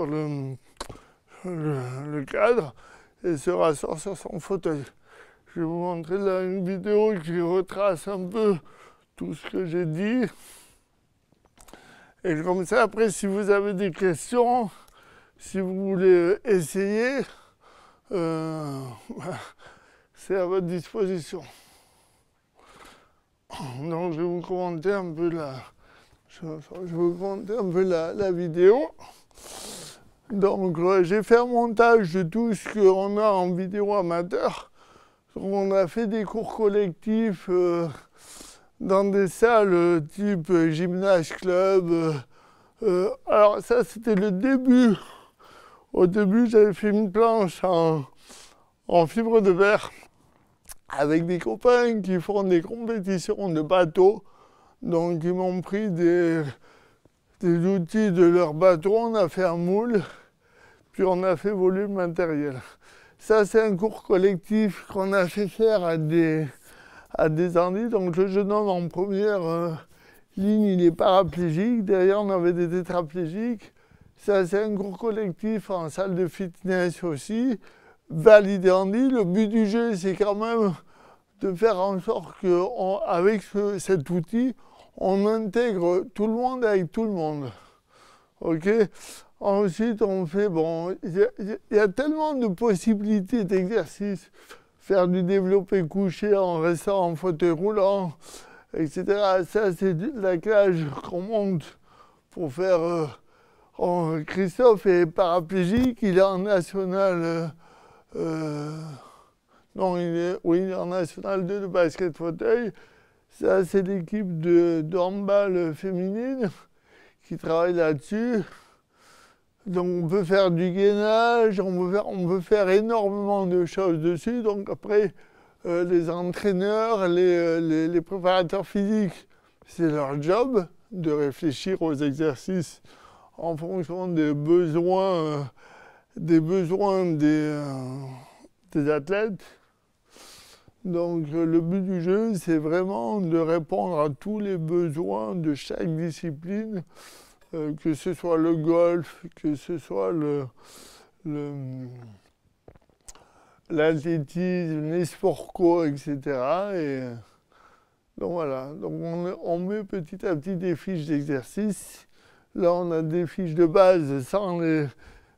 le cadre et se rasseoir sur son fauteuil. Je vais vous montrer là une vidéo qui retrace un peu tout ce que j'ai dit. Et comme ça, après, si vous avez des questions, si vous voulez essayer, c'est à votre disposition. Donc, je vais vous commenter un peu la vidéo. Donc, j'ai fait un montage de tout ce qu'on a en vidéo amateur. Donc, on a fait des cours collectifs dans des salles type gymnase club. Alors, ça, c'était le début. Au début, j'avais fait une planche en fibre de verre avec des copains qui font des compétitions de bateaux. Donc, ils m'ont pris des outils de leur bateau, on a fait un moule, puis on a fait voler le matériel. Ça, c'est un cours collectif qu'on a fait faire à des handis. Donc, le jeune homme en première ligne, il est paraplégique. Derrière, on avait des tétraplégiques. Ça, c'est un cours collectif en salle de fitness aussi. Validé handi. Le but du jeu, c'est quand même de faire en sorte qu'avec cet outil, on intègre tout le monde avec tout le monde. Ok. Ensuite, on fait, il y a tellement de possibilités d'exercices. Faire du développé couché en restant en fauteuil roulant, etc. Ça, c'est la cage qu'on monte pour faire. Christophe est paraplégique, il est en national. Non, il est en national 2 de basket fauteuil. Ça, c'est l'équipe de handball féminine qui travaille là-dessus. Donc, on peut faire du gainage, on peut faire énormément de choses dessus. Donc, après, les entraîneurs, les préparateurs physiques, c'est leur job de réfléchir aux exercices en fonction des besoins des athlètes. Donc le but du jeu, c'est vraiment de répondre à tous les besoins de chaque discipline, que ce soit le golf, que ce soit l'athlétisme, les sports co, etc. Et donc voilà, donc on met petit à petit des fiches d'exercice. Là, on a des fiches de base sans les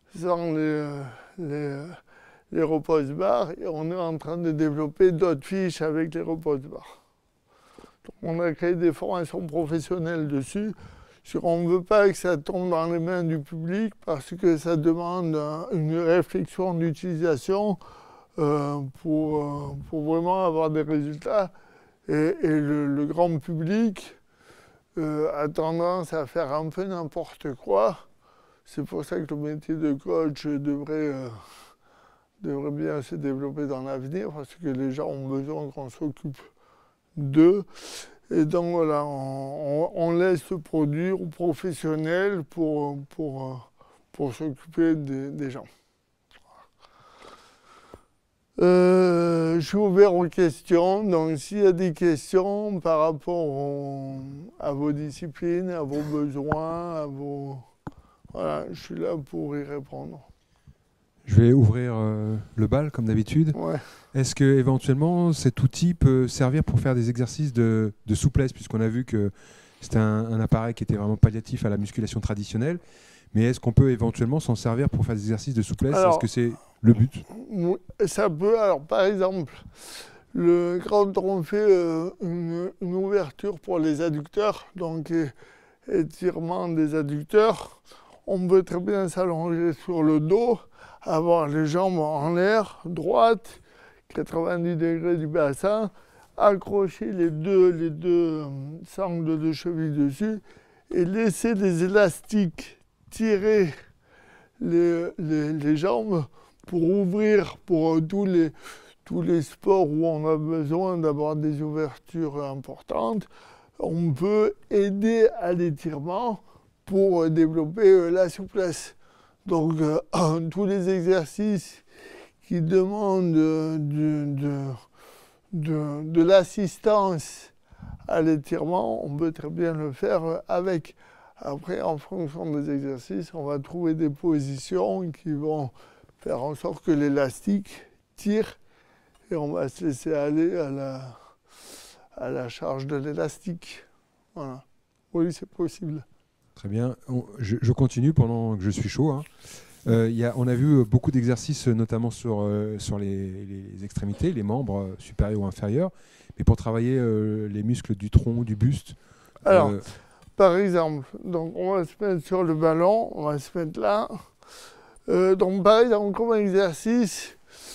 repose-barres et on est en train de développer d'autres fiches avec les repose-barres. On a créé des formations professionnelles dessus. On ne veut pas que ça tombe dans les mains du public parce que ça demande une réflexion d'utilisation pour vraiment avoir des résultats. Et le grand public a tendance à faire un peu n'importe quoi. C'est pour ça que le métier de coach devrait bien se développer dans l'avenir, parce que les gens ont besoin qu'on s'occupe d'eux. Et donc voilà, on laisse produire aux professionnels pour s'occuper des gens. Je suis ouvert aux questions, donc s'il y a des questions par rapport à vos disciplines, à vos besoins, voilà, je suis là pour y répondre. Je vais ouvrir le bal comme d'habitude. Ouais. Est-ce que éventuellement cet outil peut servir pour faire des exercices de souplesse, puisqu'on a vu que c'était un appareil qui était vraiment palliatif à la musculation traditionnelle, mais est-ce qu'on peut éventuellement s'en servir pour faire des exercices de souplesse? Est-ce que c'est le but? Ça peut. Alors par exemple, quand on fait une ouverture pour les adducteurs, donc étirement des adducteurs, on peut très bien s'allonger sur le dos, avoir les jambes en l'air, droite, 90 degrés du bassin, accrocher les deux sangles de cheville dessus et laisser les élastiques tirer les jambes pour ouvrir pour tous les sports où on a besoin d'avoir des ouvertures importantes. On peut aider à l'étirement pour développer la souplesse. Donc tous les exercices qui demandent de l'assistance à l'étirement, on peut très bien le faire avec. Après, en fonction des exercices, on va trouver des positions qui vont faire en sorte que l'élastique tire et on va se laisser aller à la charge de l'élastique. Voilà. Oui, c'est possible. Très bien. Je continue pendant que je suis chaud. Hein. On a vu beaucoup d'exercices, notamment sur les extrémités, les membres supérieurs ou inférieurs, mais pour travailler les muscles du tronc, du buste. Alors, par exemple, donc on va se mettre sur le ballon, on va se mettre là. Donc, par exemple, comme exercice,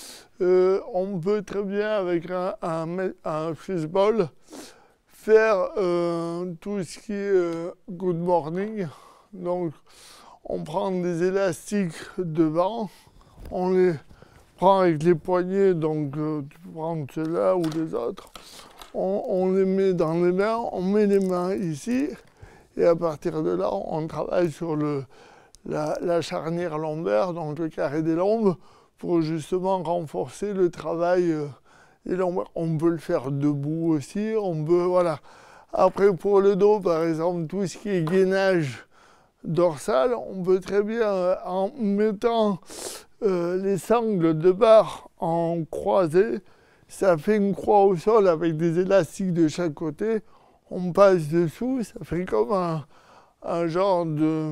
on peut très bien, avec un fishball, faire tout ce qui est good morning. Donc, on prend des élastiques devant, on les prend avec les poignets, donc tu peux prendre ceux-là ou les autres. On les met dans les mains, on met les mains ici, et à partir de là, on travaille sur la charnière lombaire, donc le carré des lombes, pour justement renforcer le travail des lombaires. On peut le faire debout aussi, on peut, voilà. Après, pour le dos, par exemple, tout ce qui est gainage dorsal, on peut très bien, en mettant les sangles de barre en croisée, ça fait une croix au sol avec des élastiques de chaque côté. On passe dessous, ça fait comme un genre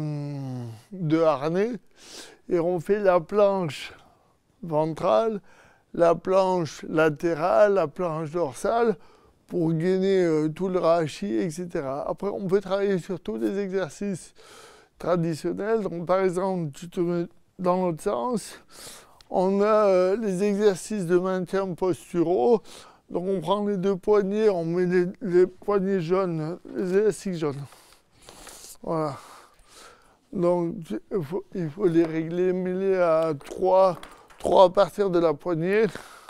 de harnais. Et on fait la planche ventrale, la planche latérale, la planche dorsale pour gainer tout le rachis, etc. Après, on peut travailler sur tous les exercices traditionnels. Donc, par exemple, tu te mets dans l'autre sens. On a les exercices de maintien posturaux. Donc, on prend les deux poignets, on met les poignets jaunes, les élastiques jaunes. Voilà. Donc, il faut les régler, mêler à 3 à partir de la poignée.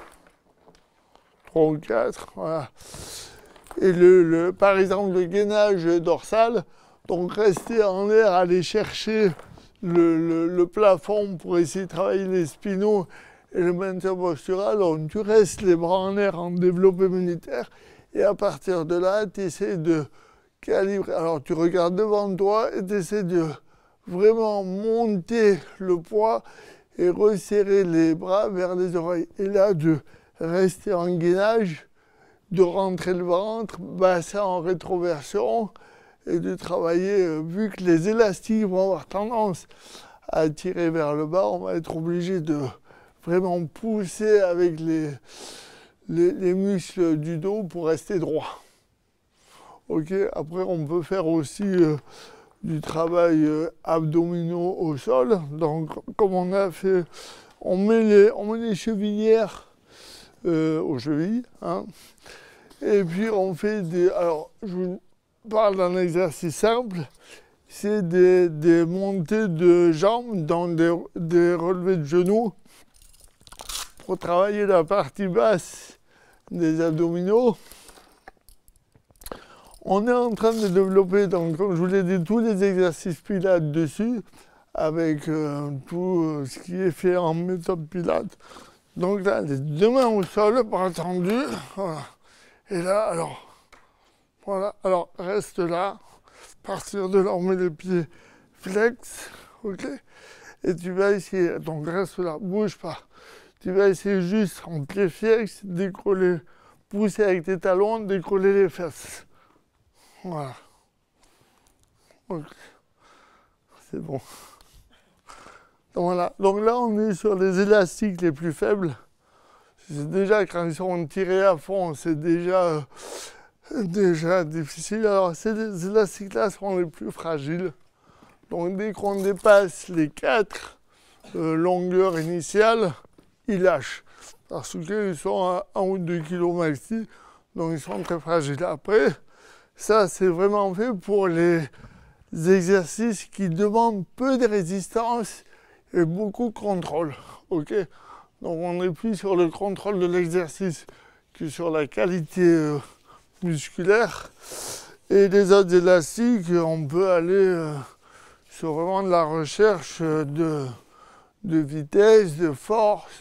3 ou 4, voilà. Et par exemple, le gainage dorsal, donc rester en l'air, aller chercher le plafond pour essayer de travailler les spinaux et le maintien postural. Donc tu restes les bras en l'air en développé militaire et à partir de là, tu essaies de calibrer. Alors tu regardes devant toi et tu essaies de vraiment monter le poids et resserrer les bras vers les oreilles. Et là, de rester en gainage, de rentrer le ventre, bassin en rétroversion et de travailler, vu que les élastiques vont avoir tendance à tirer vers le bas, on va être obligé de vraiment pousser avec les muscles du dos pour rester droit. Ok, après on peut faire aussi du travail abdominaux au sol. Donc comme on a fait, on met les chevillères aux chevilles. Hein. Et puis on fait des... Alors je vous parle d'un exercice simple. C'est des montées de jambes dans des relevés de genoux pour travailler la partie basse des abdominaux. On est en train de développer, donc, comme je vous l'ai dit, tous les exercices pilates dessus, avec tout ce qui est fait en méthode pilates. Donc là, les deux mains au sol, bras tendus. Voilà. Et là, alors, voilà, alors reste là. À partir de là, on met les pieds flex, ok? Et tu vas essayer, donc reste là, bouge pas. Tu vas essayer juste en pied fixe, décoller, pousser avec tes talons, décoller les fesses. Voilà. Okay. C'est bon. Donc voilà. Donc là, on est sur les élastiques les plus faibles. C'est déjà, quand ils sont tirés à fond, c'est déjà difficile. Alors, ces élastiques-là sont les plus fragiles. Donc, dès qu'on dépasse les 4 longueurs initiales, ils lâchent. Parce qu'ils sont à 1 ou 2 kg maxi, donc ils sont très fragiles. Après, ça, c'est vraiment fait pour les exercices qui demandent peu de résistance et beaucoup de contrôle. Ok, donc on est plus sur le contrôle de l'exercice que sur la qualité musculaire. Et les autres élastiques, on peut aller sur vraiment de la recherche de vitesse, de force,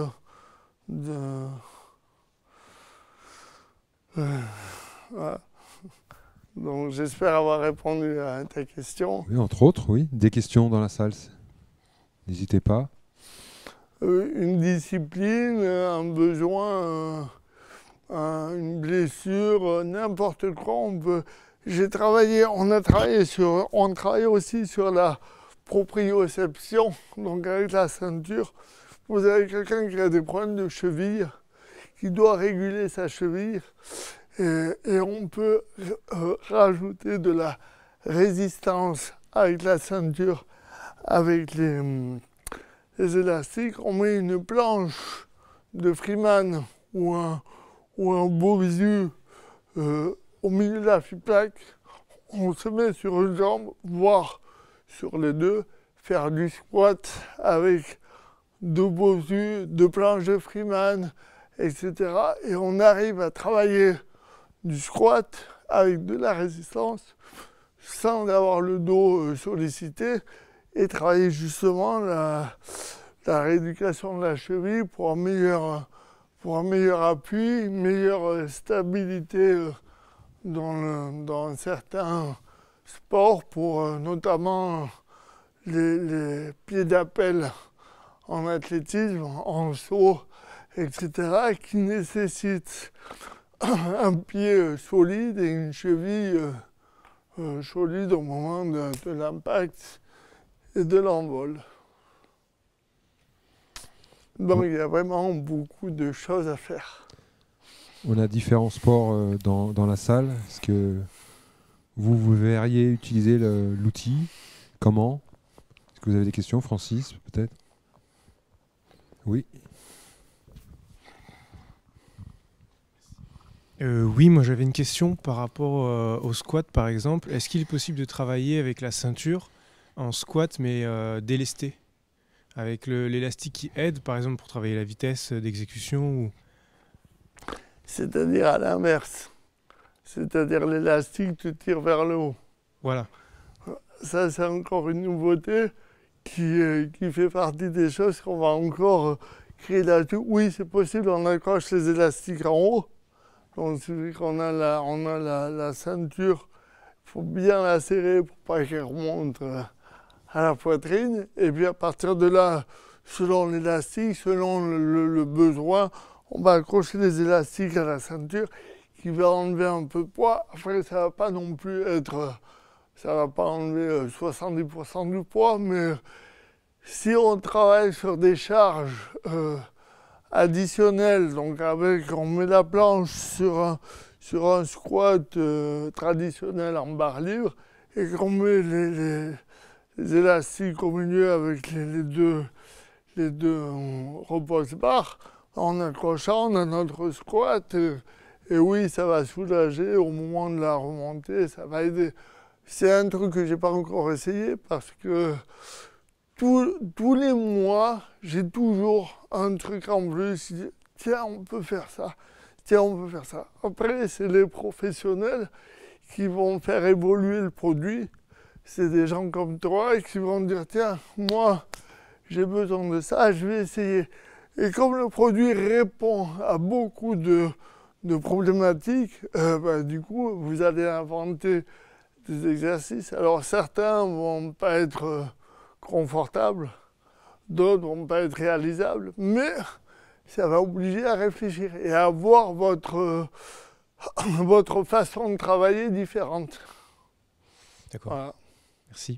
voilà. Donc j'espère avoir répondu à ta question. Oui, entre autres, oui. Des questions dans la salle, n'hésitez pas. Une discipline, un besoin, une blessure, n'importe quoi. On travaille aussi sur la proprioception, donc avec la ceinture. Vous avez quelqu'un qui a des problèmes de cheville, qui doit réguler sa cheville, et on peut rajouter de la résistance avec la ceinture, avec les élastiques. On met une planche de Freeman ou un Bosu au milieu de la plaque. On se met sur une jambe, voire sur les deux, faire du squat avec deux Bosu, deux planches de Freeman, etc. Et on arrive à travailler du squat avec de la résistance sans avoir le dos sollicité et travailler justement la rééducation de la cheville pour un meilleur appui, une meilleure stabilité dans certains sports, pour notamment les pieds d'appel en athlétisme, en saut, etc., qui nécessitent un pied solide et une cheville solide au moment de l'impact et de l'envol. Donc il y a vraiment beaucoup de choses à faire. On a différents sports dans la salle. Est-ce que vous verriez utiliser l'outil? Comment? Est-ce que vous avez des questions, Francis, peut-être? Oui. Oui, moi j'avais une question par rapport au squat par exemple. Est-ce qu'il est possible de travailler avec la ceinture en squat mais délesté, avec l'élastique qui aide par exemple pour travailler la vitesse d'exécution ou... C'est-à-dire à l'inverse. C'est-à-dire l'élastique te tire vers le haut. Voilà. Ça c'est encore une nouveauté qui fait partie des choses qu'on va encore créer là-dessus. Oui, c'est possible, on accroche les élastiques en haut. Donc celui qu'on a la ceinture, il faut bien la serrer pour pas qu'elle remonte à la poitrine. Et puis à partir de là, selon l'élastique, selon le besoin, on va accrocher les élastiques à la ceinture qui va enlever un peu de poids. Après, ça va pas non plus être, ça va pas enlever 70% du poids, mais si on travaille sur des charges additionnel, donc on met la planche sur un squat traditionnel en barre libre et qu'on met les élastiques au milieu avec les deux repose-barres, en accrochant, on a notre squat et oui, ça va soulager au moment de la remontée, ça va aider. C'est un truc que j'ai pas encore essayé parce que tous les mois, j'ai toujours un truc en plus. Tiens, on peut faire ça. Tiens, on peut faire ça. Après, c'est les professionnels qui vont faire évoluer le produit. C'est des gens comme toi qui vont dire, tiens, moi, j'ai besoin de ça, je vais essayer. Et comme le produit répond à beaucoup de problématiques, du coup, vous allez inventer des exercices. Alors, certains vont pas être confortables, d'autres vont pas être réalisables, mais ça va obliger à réfléchir et à voir votre façon de travailler différente. D'accord. Voilà. Merci.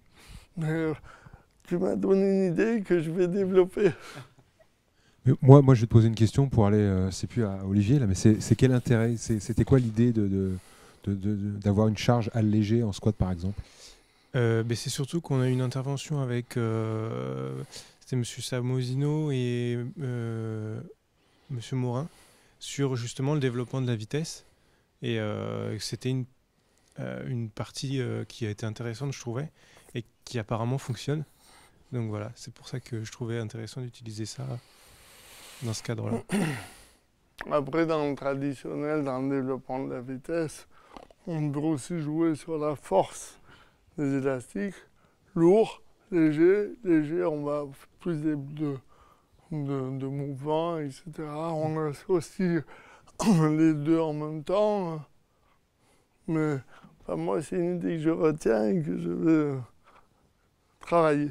Tu m'as donné une idée que je vais développer. Mais moi, je vais te poser une question pour aller, c'est plus à Olivier là, mais c'est quel intérêt? C'était quoi l'idée d'avoir une charge allégée en squat par exemple? C'est surtout qu'on a eu une intervention avec c'était M. Samosino et M. Morin sur justement le développement de la vitesse. Et c'était une partie qui a été intéressante, je trouvais, et qui apparemment fonctionne. Donc voilà, c'est pour ça que je trouvais intéressant d'utiliser ça dans ce cadre-là. Après, dans le traditionnel, dans le développement de la vitesse, on peut aussi jouer sur la force des élastiques. Lourd, léger, on va plus de mouvements, etc. On a aussi les deux en même temps. Mais enfin, moi, c'est une idée que je retiens et que je vais travailler.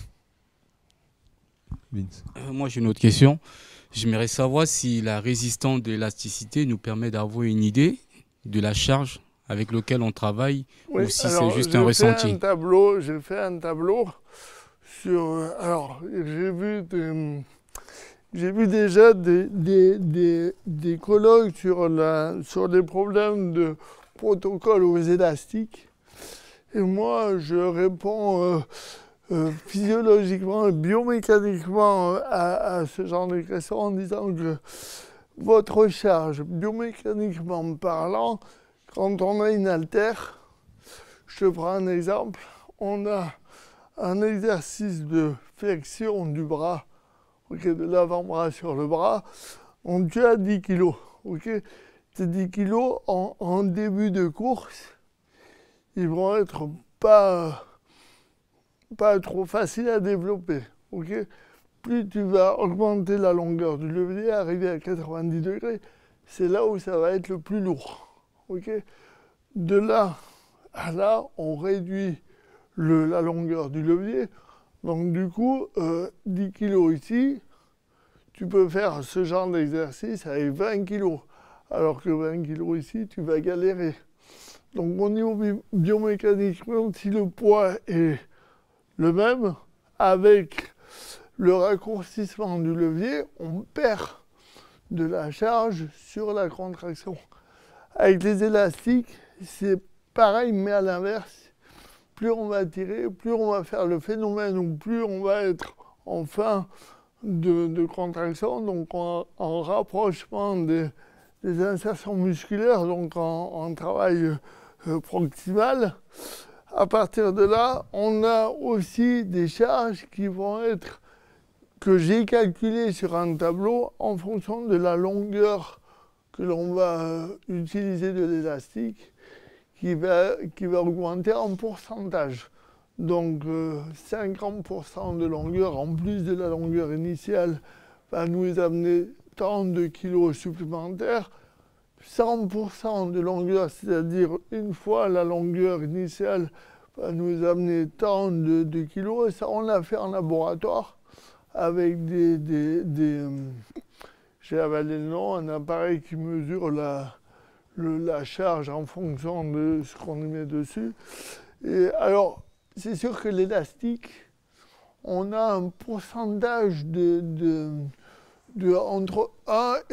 Vince. Moi, j'ai une autre question. J'aimerais savoir si la résistance de l'élasticité nous permet d'avoir une idée de la charge avec laquelle on travaille, Oui, ou si alors, c'est juste un ressenti. J'ai fait un tableau sur... alors, j'ai vu déjà des colloques sur des problèmes de protocole aux élastiques. Et moi, je réponds physiologiquement et biomécaniquement à ce genre de questions en disant que votre charge, biomécaniquement parlant, quand on a une haltère, je te prends un exemple, on a un exercice de flexion du bras, okay, de l'avant-bras sur le bras, tu as 10 kg. Okay, ces 10 kg en début de course, ils vont être pas trop faciles à développer. Okay. Plus tu vas augmenter la longueur du levier, arriver à 90 degrés, c'est là où ça va être le plus lourd. Okay. De là à là, on réduit la longueur du levier. Donc du coup, 10 kg ici, tu peux faire ce genre d'exercice avec 20 kg. Alors que 20 kg ici, tu vas galérer. Donc au niveau biomécanique, même si le poids est le même, avec le raccourcissement du levier, on perd de la charge sur la contraction. Avec les élastiques, c'est pareil, mais à l'inverse. Plus on va tirer, plus on va faire le phénomène, ou plus on va être en fin de contraction, donc en rapprochement des insertions musculaires, donc en travail proximal. À partir de là, on a aussi des charges qui vont être, que j'ai calculées sur un tableau en fonction de la longueur que l'on va utiliser de l'élastique, qui va augmenter en pourcentage. Donc 50% de longueur en plus de la longueur initiale va nous amener tant de kilos supplémentaires. 100% de longueur, c'est-à-dire une fois la longueur initiale, va nous amener tant de kilos. Et ça, on l'a fait en laboratoire avec j'ai avalé le nom, un appareil qui mesure la charge en fonction de ce qu'on y met dessus. Et alors, c'est sûr que l'élastique, on a un pourcentage entre 1 et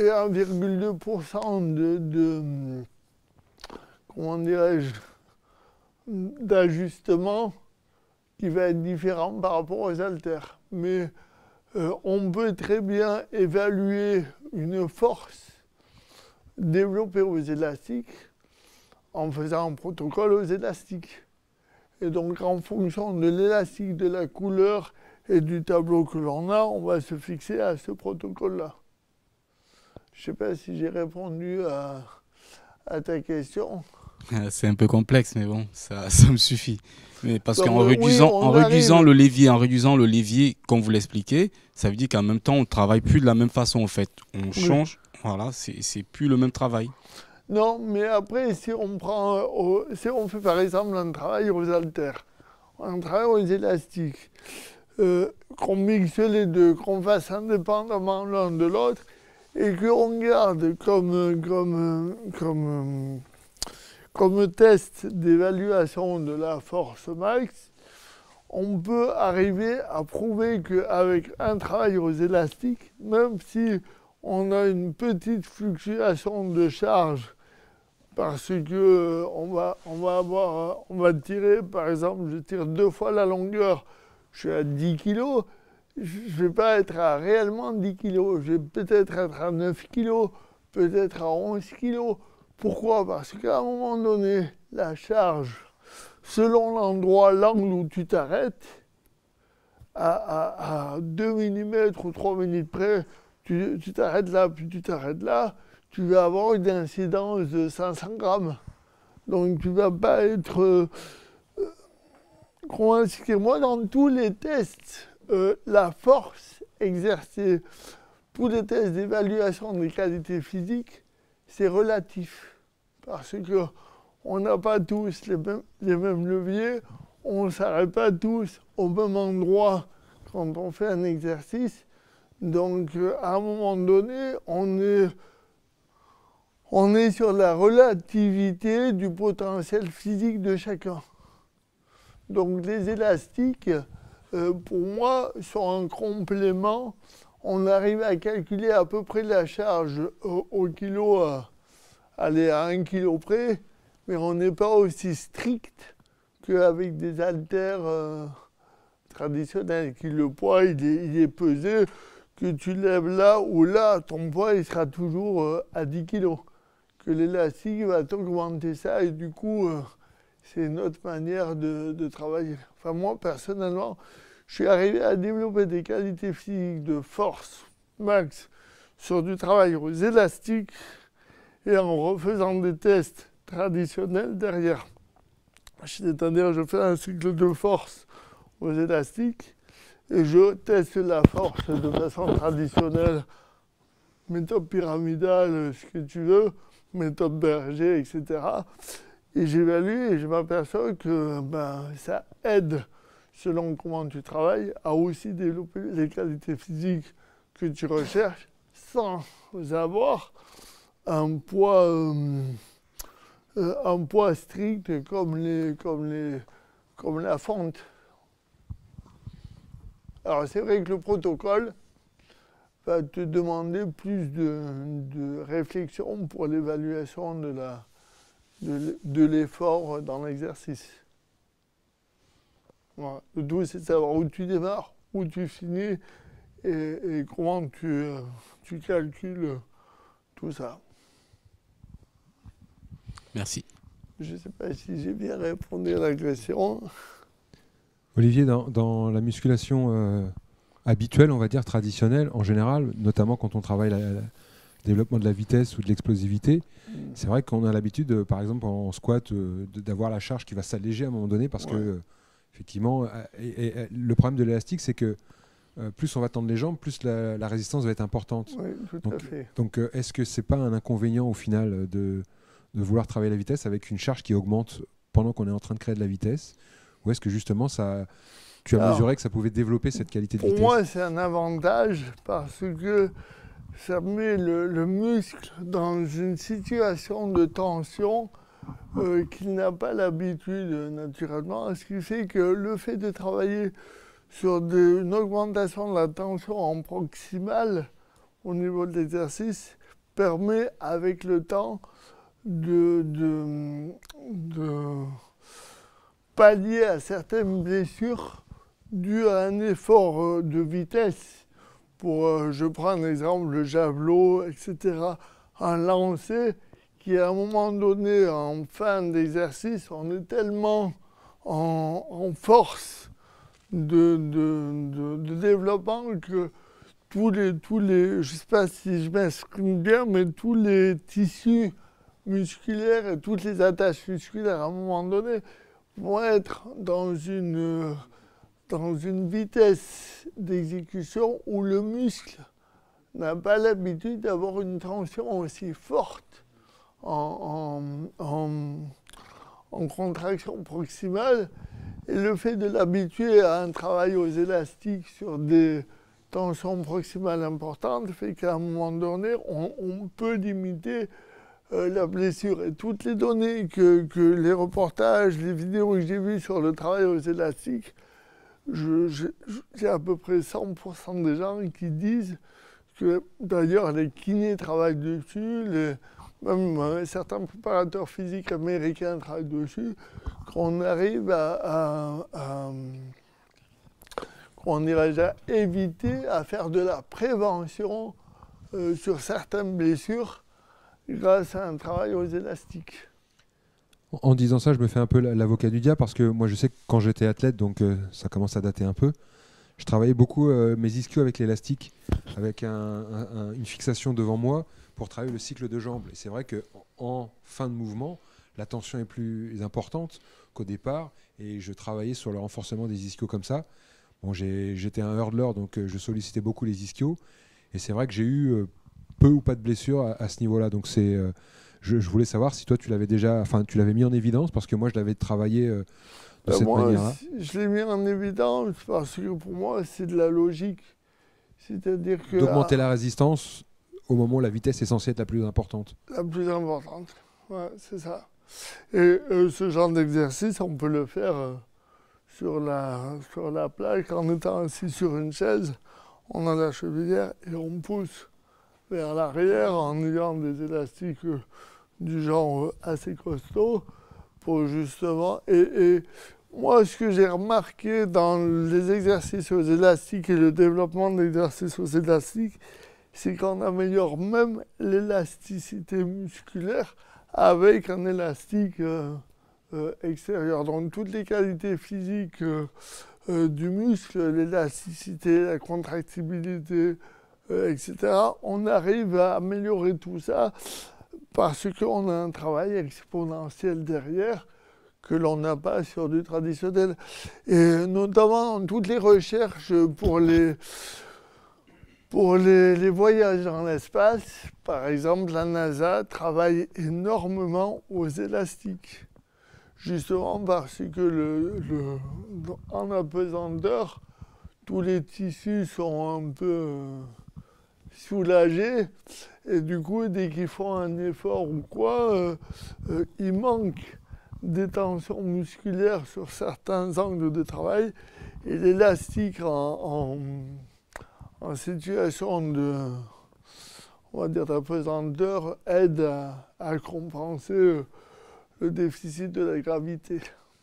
1,2% comment dirais-je, d'ajustement qui va être différent par rapport aux haltères. Mais on peut très bien évaluer une force développée aux élastiques en faisant un protocole aux élastiques. Et donc, en fonction de l'élastique, de la couleur et du tableau que l'on a, on va se fixer à ce protocole-là. Je ne sais pas si j'ai répondu à ta question. C'est un peu complexe, mais bon, ça me suffit. Mais parce qu'en réduisant le levier, comme vous l'expliquez, ça veut dire qu'en même temps, on ne travaille plus de la même façon, en fait. On change, voilà, c'est plus le même travail. Non, mais après, si on fait par exemple un travail aux haltères, un travail aux élastiques, qu'on mixe les deux, qu'on fasse indépendamment l'un de l'autre, et qu'on garde comme test d'évaluation de la force max, on peut arriver à prouver qu'avec un travail aux élastiques, même si on a une petite fluctuation de charge, parce que on va tirer, par exemple, je tire 2 fois la longueur, je suis à 10 kg, je ne vais pas être à réellement 10 kg, je vais peut-être être à 9 kg, peut-être à 11 kg, Pourquoi? Parce qu'à un moment donné, la charge, selon l'endroit, l'angle où tu t'arrêtes, à 2 mm ou 3 minutes près, tu t'arrêtes là, puis tu t'arrêtes là, tu vas avoir une incidence de 500 grammes. Donc tu ne vas pas être... moi, dans tous les tests, la force exercée, tous les tests d'évaluation des qualités physiques, c'est relatif. Parce qu'on n'a pas tous les mêmes leviers, on ne s'arrête pas tous au même endroit quand on fait un exercice. Donc, à un moment donné, on est sur la relativité du potentiel physique de chacun. Donc, les élastiques, pour moi, sont un complément. On arrive à calculer à peu près la charge au kilo, aller à 1 kg près, mais on n'est pas aussi strict qu'avec des haltères traditionnels, qui le poids il est pesé, que tu lèves là ou là, ton poids il sera toujours à 10 kg. Que l'élastique va t'augmenter ça et du coup, c'est une autre manière de travailler. Enfin, moi, personnellement, je suis arrivé à développer des qualités physiques de force max sur du travail aux élastiques et en refaisant des tests traditionnels derrière. C'est-à-dire, je fais un cycle de force aux élastiques et je teste la force de façon traditionnelle, méthode pyramidale, ce que tu veux, méthode Berger, etc. Et j'évalue et je m'aperçois que ça aide, selon comment tu travailles, à aussi développer les qualités physiques que tu recherches sans avoir un poids strict comme la fente. Alors c'est vrai que le protocole va te demander plus de réflexion pour l'évaluation de l'effort dans l'exercice. Voilà. Le tout, c'est de savoir où tu démarres, où tu finis et comment tu calcules tout ça. Merci. Je ne sais pas si j'ai bien répondu à la question. Olivier, dans la musculation habituelle, on va dire traditionnelle, en général, notamment quand on travaille le développement de la vitesse ou de l'explosivité, c'est vrai qu'on a l'habitude, par exemple en squat, d'avoir la charge qui va s'alléger à un moment donné parce que, effectivement, le problème de l'élastique, c'est que plus on va tendre les jambes, plus la résistance va être importante. Oui, tout à fait. Donc, est-ce que c'est pas un inconvénient au final de vouloir travailler la vitesse avec une charge qui augmente pendant qu'on est en train de créer de la vitesse? Ou est-ce que justement, tu as mesuré que ça pouvait développer cette qualité de vitesse? Pour moi, c'est un avantage parce que ça met le muscle dans une situation de tension qu'il n'a pas l'habitude naturellement, ce qui fait que le fait de travailler sur une augmentation de la tension en proximale au niveau de l'exercice permet avec le temps de pallier à certaines blessures dues à un effort de vitesse. Je prends un exemple, le javelot, etc. Un lancer qui, à un moment donné, en fin d'exercice, on est tellement en force de développement que tous les, je ne sais pas si je m'exprime bien, mais tous les tissus musculaires et toutes les attaches musculaires, à un moment donné, vont être dans une vitesse d'exécution où le muscle n'a pas l'habitude d'avoir une tension aussi forte en contraction proximale. Et le fait de l'habituer à un travail aux élastiques sur des tensions proximales importantes fait qu'à un moment donné, on peut limiter la blessure. Et toutes les données que les reportages, les vidéos que j'ai vues sur le travail aux élastiques, j'ai à peu près 100% des gens qui disent que, d'ailleurs, les kinés travaillent dessus, même certains préparateurs physiques américains travaillent dessus, qu'on arrive à éviter, à faire de la prévention sur certaines blessures grâce à un travail aux élastiques. En disant ça, je me fais un peu l'avocat du diable parce que moi, je sais que quand j'étais athlète, donc ça commence à dater un peu, je travaillais beaucoup mes ischios avec l'élastique, avec une fixation devant moi pour travailler le cycle de jambes. Et c'est vrai qu'en fin de mouvement, la tension est plus importante qu'au départ et je travaillais sur le renforcement des ischios comme ça. Bon, j'étais un hurdler, donc je sollicitais beaucoup les ischios et c'est vrai que j'ai eu peu ou pas de blessures à ce niveau-là. Donc je voulais savoir si toi tu l'avais mis en évidence parce que moi je l'avais travaillé de cette manière-là. Je l'ai mis en évidence parce que pour moi c'est de la logique. C'est-à-dire que d'augmenter la résistance au moment où la vitesse est censée être la plus importante. La plus importante, ouais, c'est ça. Et ce genre d'exercice, on peut le faire sur la plaque en étant assis sur une chaise. On a la chevillère et on pousse vers l'arrière en ayant des élastiques du genre assez costaud pour justement... Et moi, ce que j'ai remarqué dans les exercices aux élastiques et le développement de l'exercice aux élastiques, c'est qu'on améliore même l'élasticité musculaire avec un élastique extérieur. Donc toutes les qualités physiques du muscle, l'élasticité, la contractibilité, etc., on arrive à améliorer tout ça parce qu'on a un travail exponentiel derrière que l'on n'a pas sur du traditionnel. Et notamment dans toutes les recherches pour les voyages dans l'espace, par exemple, la NASA travaille énormément aux élastiques. Justement parce que en apesanteur, tous les tissus sont un peu soulagés. Et du coup, dès qu'ils font un effort ou quoi, il manque des tensions musculaires sur certains angles de travail. Et l'élastique en situation on va dire, d'apesanteur aide à compenser le déficit de la gravité.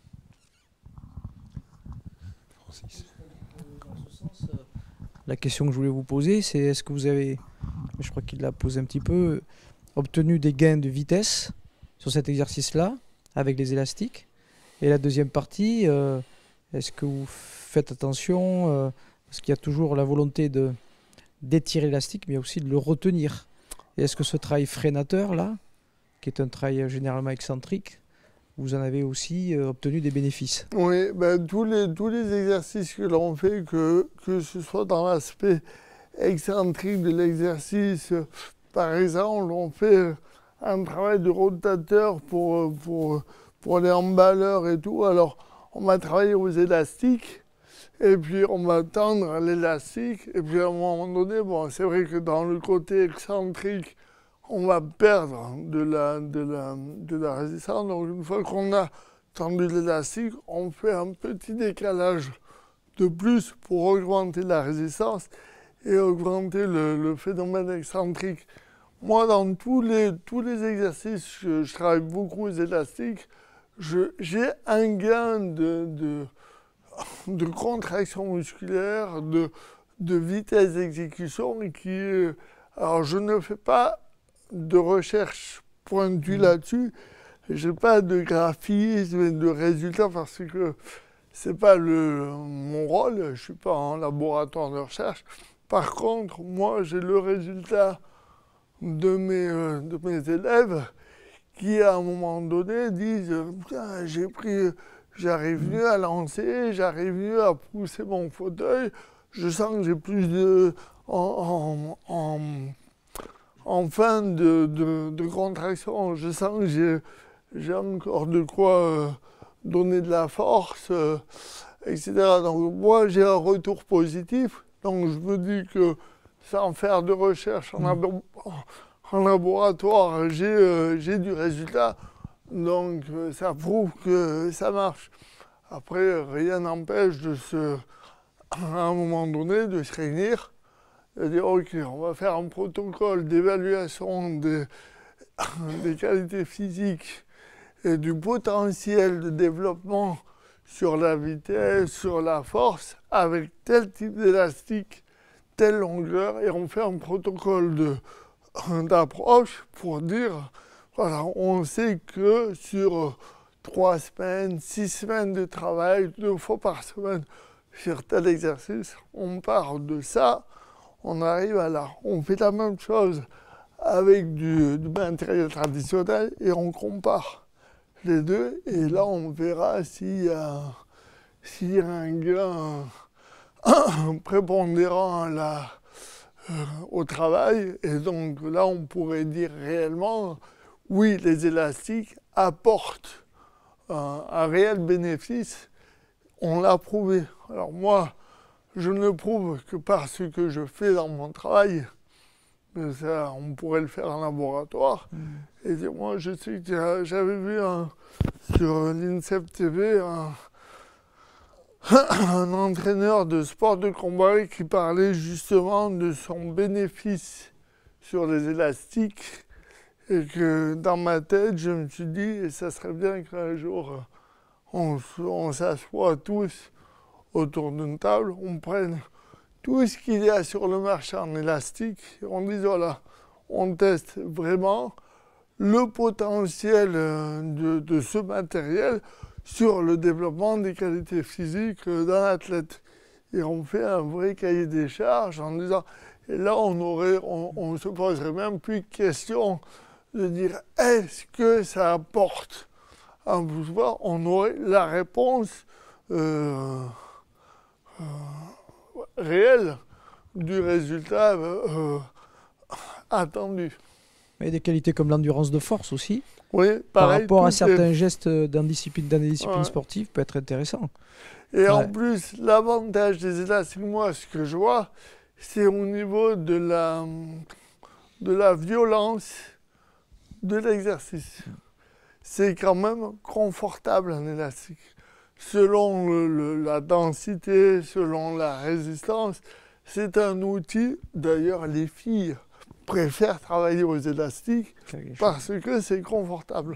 Francis. Dans ce sens, la question que je voulais vous poser, c'est est-ce que vous avez, je crois qu'il l'a posé un petit peu, obtenu des gains de vitesse sur cet exercice-là, avec les élastiques? Et la deuxième partie, est-ce que vous faites attention, parce qu'il y a toujours la volonté d'étirer l'élastique, mais aussi de le retenir. Et est-ce que ce travail freinateur-là, qui est un travail généralement excentrique, vous en avez aussi obtenu des bénéfices? Oui, ben, tous les exercices que l'on fait, que ce soit dans l'aspect excentrique de l'exercice, par exemple, on fait un travail de rotateur pour les emballeurs et tout. Alors, on va travailler aux élastiques. Et puis on va tendre l'élastique, et puis à un moment donné, bon, c'est vrai que dans le côté excentrique, on va perdre de la résistance. Donc une fois qu'on a tendu l'élastique, on fait un petit décalage de plus pour augmenter la résistance et augmenter le phénomène excentrique. Moi, dans tous les exercices, je travaille beaucoup aux élastiques, j'ai un gain de contraction musculaire, de vitesse d'exécution qui est... Alors, je ne fais pas de recherche pointue là-dessus. Je n'ai pas de graphisme et de résultats parce que ce n'est pas mon rôle. Je ne suis pas en laboratoire de recherche. Par contre, moi, j'ai le résultat de mes élèves qui, à un moment donné, disent « J'arrive mieux à lancer, j'arrive mieux à pousser mon fauteuil, je sens que j'ai plus de... En fin de contraction, je sens que j'ai encore de quoi donner de la force, etc. » Donc moi, j'ai un retour positif. Donc je me dis que sans faire de recherche en laboratoire, j'ai du résultat. Donc ça prouve que ça marche. Après, rien n'empêche à un moment donné, de se réunir, de dire ok, on va faire un protocole d'évaluation des qualités physiques et du potentiel de développement sur la vitesse, sur la force, avec tel type d'élastique, telle longueur, et on fait un protocole d'approche pour dire, voilà, on sait que sur 3 semaines, 6 semaines de travail, 2 fois par semaine, sur tel exercice, on part de ça, on arrive à là. On fait la même chose avec du matériel traditionnel et on compare les deux. Et là, on verra s'il y a un gain prépondérant au travail. Et donc là, on pourrait dire réellement, oui, les élastiques apportent un réel bénéfice. On l'a prouvé. Alors moi, je ne le prouve que par ce que je fais dans mon travail. Mais ça, on pourrait le faire en laboratoire. Et moi, je sais que j'avais vu sur l'INSEP TV un entraîneur de sport de combat qui parlait justement de son bénéfice sur les élastiques. Et que dans ma tête, je me suis dit, et ça serait bien qu'un jour, on s'assoit tous autour d'une table, on prenne tout ce qu'il y a sur le marché en élastique, et on dise, voilà, on teste vraiment le potentiel de ce matériel sur le développement des qualités physiques d'un athlète. Et on fait un vrai cahier des charges en disant, et là on se poserait même plus de questions de dire est-ce que ça apporte un pouvoir, on aurait la réponse réelle du résultat attendu. Mais des qualités comme l'endurance de force aussi, oui, par pareil, rapport à certains gestes dans des disciplines sportives, peut être intéressant. Et en plus, l'avantage des élastiques, moi, ce que je vois, c'est au niveau de la violence de l'exercice. C'est quand même confortable un élastique. Selon la densité, selon la résistance, c'est un outil. D'ailleurs, les filles préfèrent travailler aux élastiques parce que c'est confortable.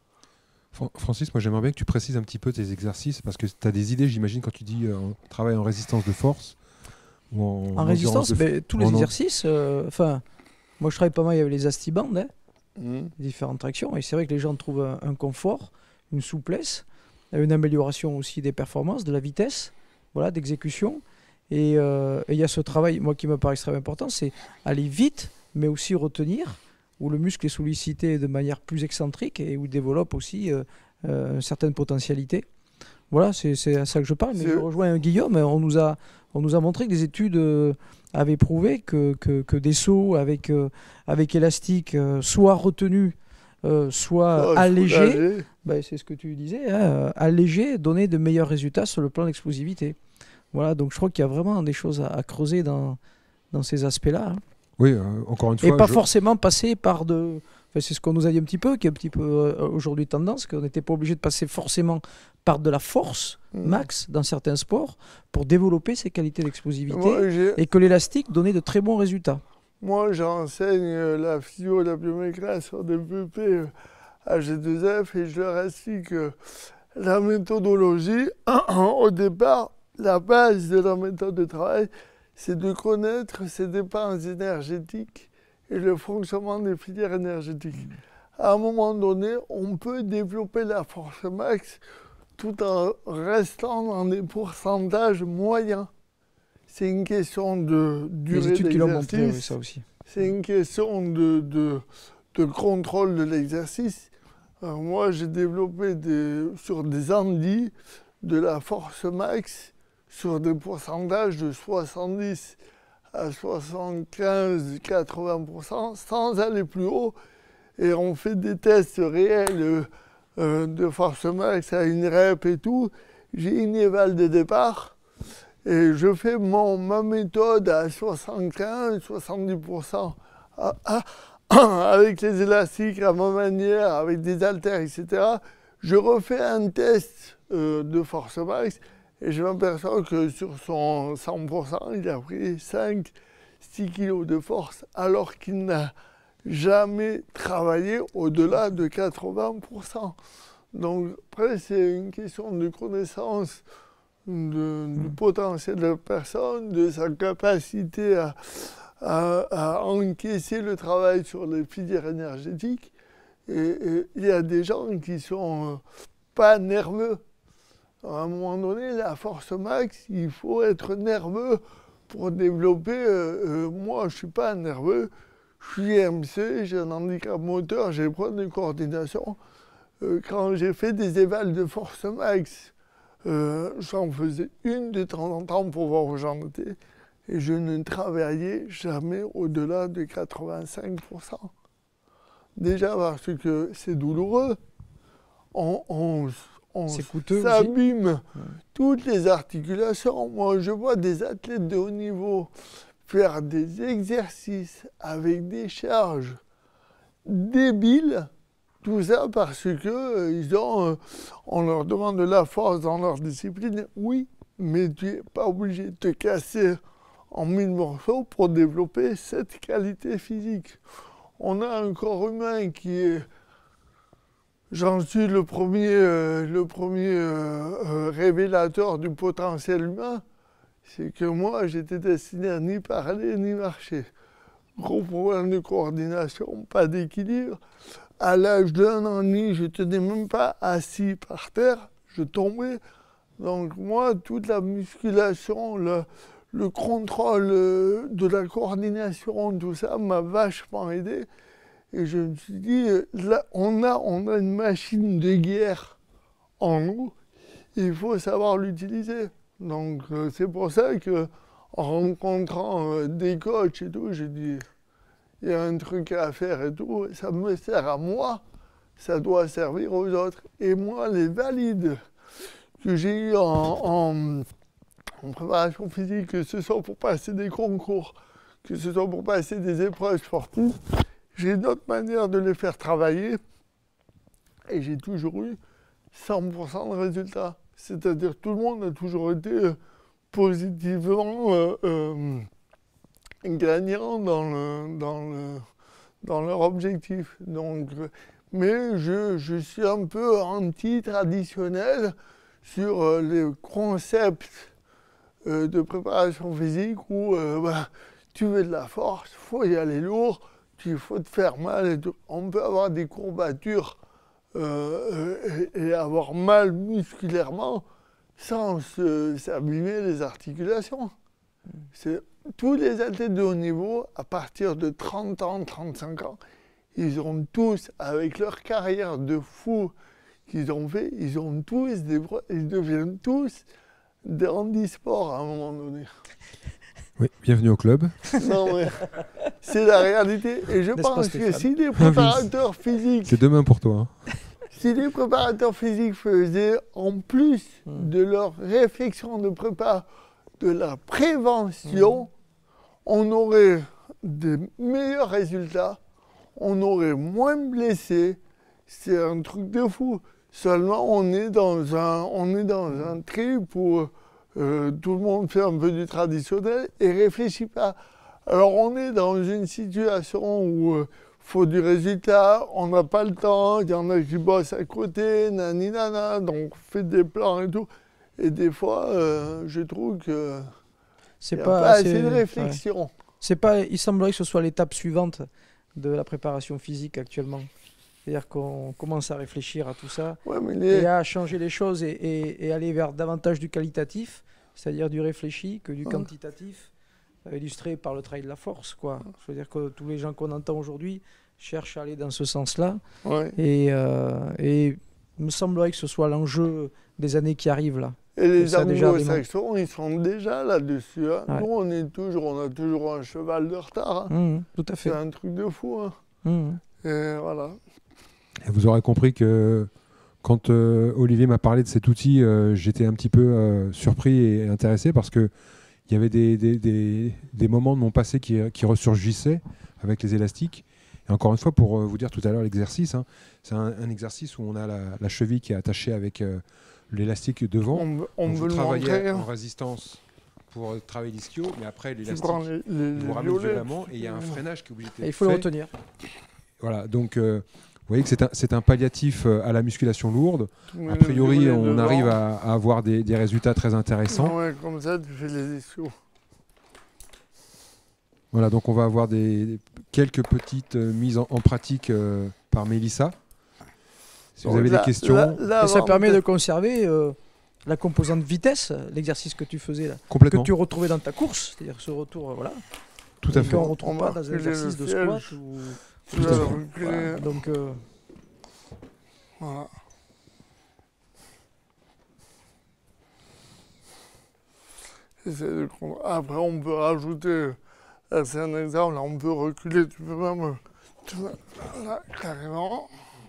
Francis, moi j'aimerais bien que tu précises un petit peu tes exercices parce que tu as des idées, j'imagine, quand tu dis travail en résistance de force. Ou en résistance, tous les exercices. Moi je travaille pas mal avec les astibandes, différentes tractions, et c'est vrai que les gens trouvent un confort, une souplesse, une amélioration aussi des performances, de la vitesse, voilà, d'exécution. Et il y a ce travail, moi qui me paraît extrêmement important, c'est aller vite, mais aussi retenir, où le muscle est sollicité de manière plus excentrique et où il développe aussi une certaine potentialité. Voilà, c'est à ça que je parle. Mais je rejoins Guillaume, on nous a montré que des études avaient prouvé que des sauts avec élastique, soit retenus, soit allégés, c'est ce que tu disais, hein, allégés, donnaient de meilleurs résultats sur le plan d'explosivité. Voilà, donc je crois qu'il y a vraiment des choses à creuser dans ces aspects-là. Hein. Oui, encore une fois. Et pas forcément passer par de... Enfin, c'est ce qu'on nous a dit un petit peu, qui est un petit peu aujourd'hui tendance, qu'on n'était pas obligé de passer forcément par de la force max dans certains sports pour développer ces qualités d'explosivité et que l'élastique donnait de très bons résultats. Moi, j'enseigne la physio et la biomécanique sur des BP à G2F et je leur explique que la méthodologie, au départ, la base de la méthode de travail, c'est de connaître ses dépenses énergétiques et le fonctionnement des filières énergétiques. À un moment donné, on peut développer la force max tout en restant dans des pourcentages moyens. C'est une question de durée d'exercice. Ça aussi. C'est une question de contrôle de l'exercice. Moi, j'ai développé sur des handis de la force max sur des pourcentages de 70 à 75-80% sans aller plus haut. Et on fait des tests réels de force max à une rep et tout. J'ai une éval de départ et je fais ma méthode à 75-70% avec les élastiques à ma manière, avec des haltères, etc. Je refais un test de force max. Et je m'aperçois que sur son 100%, il a pris 5-6 kilos de force, alors qu'il n'a jamais travaillé au-delà de 80%. Donc après, c'est une question de connaissance du potentiel de la personne, de sa capacité à encaisser le travail sur les filières énergétiques. Et il y a des gens qui sont pas nerveux. À un moment donné, la force max, il faut être nerveux pour développer. Moi, je suis pas nerveux. Je suis MC, j'ai un handicap moteur, j'ai des problèmes de coordination. Quand j'ai fait des évals de force max, j'en faisais une de temps en temps pour voir où j'en étais. Et je ne travaillais jamais au-delà de 85%. Déjà parce que c'est douloureux. On s'abîme toutes les articulations. Moi, je vois des athlètes de haut niveau faire des exercices avec des charges débiles. Tout ça parce que on leur demande de la force dans leur discipline. Oui, mais tu n'es pas obligé de te casser en 1000 morceaux pour développer cette qualité physique. On a un corps humain qui est... J'en suis le premier révélateur du potentiel humain. C'est que moi, j'étais destiné à ni parler ni marcher. Gros problème de coordination, pas d'équilibre. À l'âge d'1 an et demi, je ne tenais même pas assis par terre, je tombais. Donc moi, toute la musculation, le contrôle de la coordination, tout ça m'a vachement aidé. Et je me suis dit, là, on a une machine de guerre en nous, il faut savoir l'utiliser. Donc c'est pour ça que en rencontrant des coachs et tout, j'ai dit, il y a un truc à faire et tout, ça me sert à moi, ça doit servir aux autres. Et moi, les valides que j'ai eu en préparation physique, que ce soit pour passer des concours, que ce soit pour passer des épreuves sportives, j'ai une autre manière de les faire travailler et j'ai toujours eu 100% de résultats. C'est-à-dire tout le monde a toujours été positivement gagnant dans leur objectif. Donc, mais je suis un peu anti-traditionnel sur les concepts de préparation physique où tu veux de la force, il faut y aller lourd, il faut te faire mal. Et tout. On peut avoir des courbatures et avoir mal musculairement sans s'abîmer les articulations. Tous les athlètes de haut niveau, à partir de 30 ans, 35 ans, ils ont tous, avec leur carrière de fou qu'ils ont fait, ils deviennent tous des handisports à un moment donné. Oui, bienvenue au club. Non, mais c'est la réalité. Et je pense que si les préparateurs physiques... C'est demain pour toi. Hein. Si les préparateurs physiques faisaient, en plus de leur réflexion de prépa, de la prévention, on aurait des meilleurs résultats, on aurait moins blessés. C'est un truc de fou. Seulement, on est dans un trip où tout le monde fait un peu du traditionnel et réfléchit pas. Alors, on est dans une situation où faut du résultat, on n'a pas le temps, il y en a qui bossent à côté, nani nana, donc on fait des plans et tout. Et des fois, je trouve que c'est pas assez de réflexion. Ouais. C'est pas, il semblerait que ce soit l'étape suivante de la préparation physique actuellement. C'est-à-dire qu'on commence à réfléchir à tout ça et à changer les choses et aller vers davantage du qualitatif, c'est-à-dire du réfléchi, que du quantitatif, illustré par le travail de la force, quoi. Je veux dire que tous les gens qu'on entend aujourd'hui cherchent à aller dans ce sens-là. Ouais. Et il me semblerait que ce soit l'enjeu des années qui arrivent là. Et les anglo-saxons, ils sont déjà là-dessus. Hein. Ouais. Nous, on a toujours un cheval de retard. Hein. Tout à fait. C'est un truc de fou. Hein. Et voilà. Et vous aurez compris que quand Olivier m'a parlé de cet outil, j'étais un petit peu surpris et intéressé parce que il y avait des moments de mon passé qui ressurgissaient avec les élastiques. Et encore une fois, pour vous dire tout à l'heure l'exercice, hein, c'est un exercice où on a la cheville qui est attachée avec l'élastique devant. On veut le montrer. En résistance pour travailler l'ischio, mais après l'élastique vous ramène violemment et il y a un freinage qui est obligé de faire. Il faut le retenir. Voilà, donc vous voyez que c'est un palliatif à la musculation lourde. A priori, on arrive à avoir des résultats très intéressants. Ouais, comme ça, tu fais les ischios. Voilà, donc on va avoir quelques petites mises en pratique par Mélissa. Si vous avez des questions. Et ça permet de conserver la composante vitesse, l'exercice que tu faisais là, Complètement. que tu retrouvais dans ta course, c'est-à-dire ce retour, voilà. Tout à Et fait. qu'on ne retrouve pas dans un exercice de squat. Tu vas le Voilà. reculer. Donc, Voilà. Après, on peut rajouter, là c'est un exemple, là on peut reculer, tu peux même, là, carrément.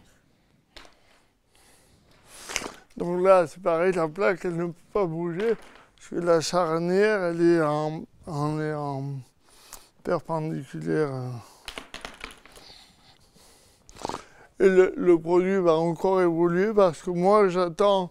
Donc là, c'est pareil, la plaque, elle ne peut pas bouger, parce que la charnière, elle est en perpendiculaire. Et le produit va encore évoluer, parce que moi, j'attends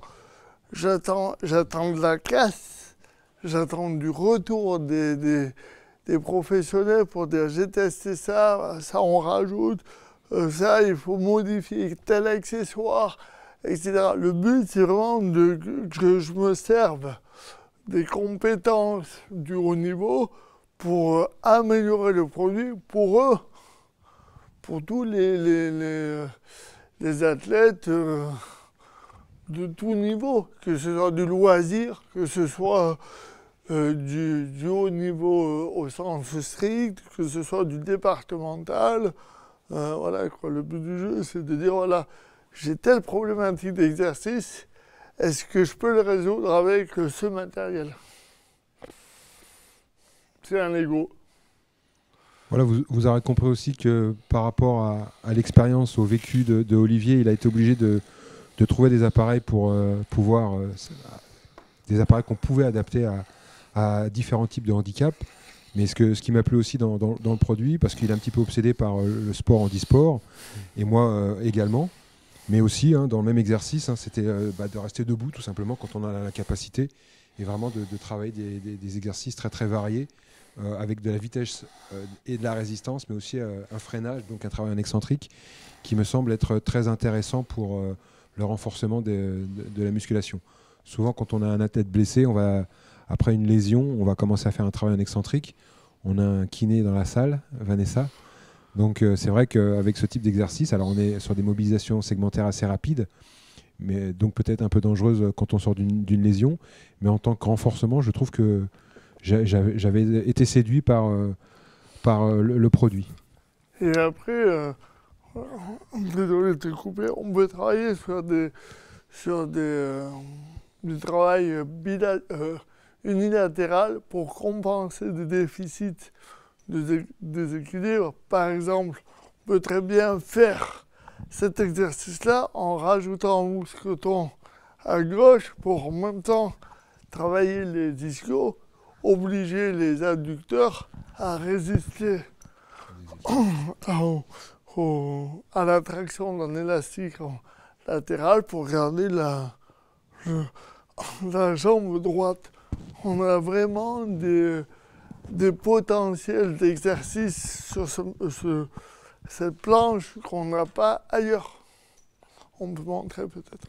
de la casse, j'attends du retour des professionnels pour dire j'ai testé ça, ça on rajoute, ça il faut modifier tel accessoire, etc. Le but c'est vraiment que je me serve des compétences du haut niveau pour améliorer le produit pour eux, pour tous les athlètes de tout niveau, que ce soit du loisir, que ce soit du haut niveau au sens strict, que ce soit du départemental. Voilà, quoi. Le but du jeu, c'est de dire, voilà, j'ai telle problématique d'exercice, est-ce que je peux le résoudre avec ce matériel? C'est un Lego. Voilà, vous aurez compris aussi que par rapport à l'expérience, au vécu de Olivier, il a été obligé de trouver des appareils pour pouvoir... des appareils qu'on pouvait adapter à différents types de handicap. Mais ce qui m'a plu aussi dans le produit, parce qu'il est un petit peu obsédé par le sport handisport, et moi également, mais aussi dans le même exercice, c'était de rester debout tout simplement quand on a la capacité, et vraiment de travailler des exercices très très variés, avec de la vitesse et de la résistance, mais aussi un freinage, donc un travail en excentrique, qui me semble être très intéressant pour le renforcement de la musculation. Souvent, quand on a un athlète blessé, après une lésion, on va commencer à faire un travail en excentrique. On a un kiné dans la salle, Vanessa. Donc c'est vrai qu'avec ce type d'exercice, alors on est sur des mobilisations segmentaires assez rapides, mais donc peut-être un peu dangereuses quand on sort d'une lésion. Mais en tant que renforcement, je trouve que j'avais été séduit par le produit. Et après, désolé de te couper, on peut travailler sur du travail unilatéral pour compenser des déficits de déséquilibre. Par exemple, on peut très bien faire cet exercice-là en rajoutant un mousqueton à gauche pour en même temps travailler les ischios, obliger les adducteurs à résister à l'attraction d'un élastique latéral pour garder la jambe droite. On a vraiment des potentiels d'exercice sur cette planche qu'on n'a pas ailleurs. On peut montrer peut-être.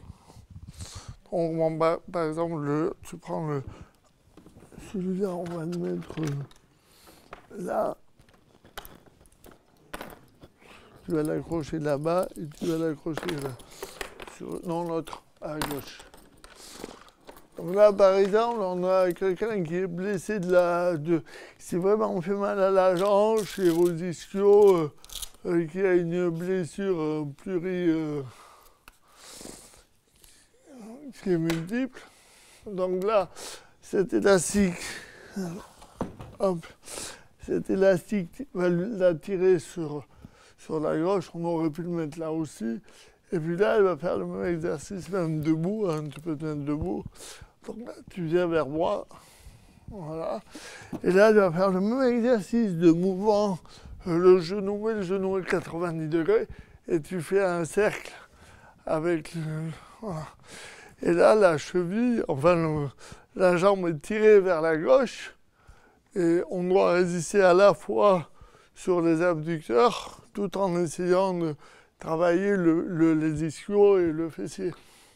Par exemple, tu prends celui-là, on va le mettre là. Tu vas l'accrocher là-bas et tu vas l'accrocher là. Non, l'autre, à gauche. Donc là, par exemple, on a quelqu'un qui est blessé c'est vraiment fait mal à la hanche et aux ischios, qui a une blessure qui est multiple. Donc là, cet élastique va l'attirer sur la gauche, on aurait pu le mettre là aussi. Et puis là, elle va faire le même exercice, même debout, tu peux te mettre debout. Donc là, tu viens vers moi, voilà. Et là, elle va faire le même exercice de mouvement, le genou est 90 degrés, et tu fais un cercle avec voilà. Et là, la cheville, la jambe est tirée vers la gauche, et on doit résister à la fois sur les abducteurs, tout en essayant de travailler les ischios et le fessier.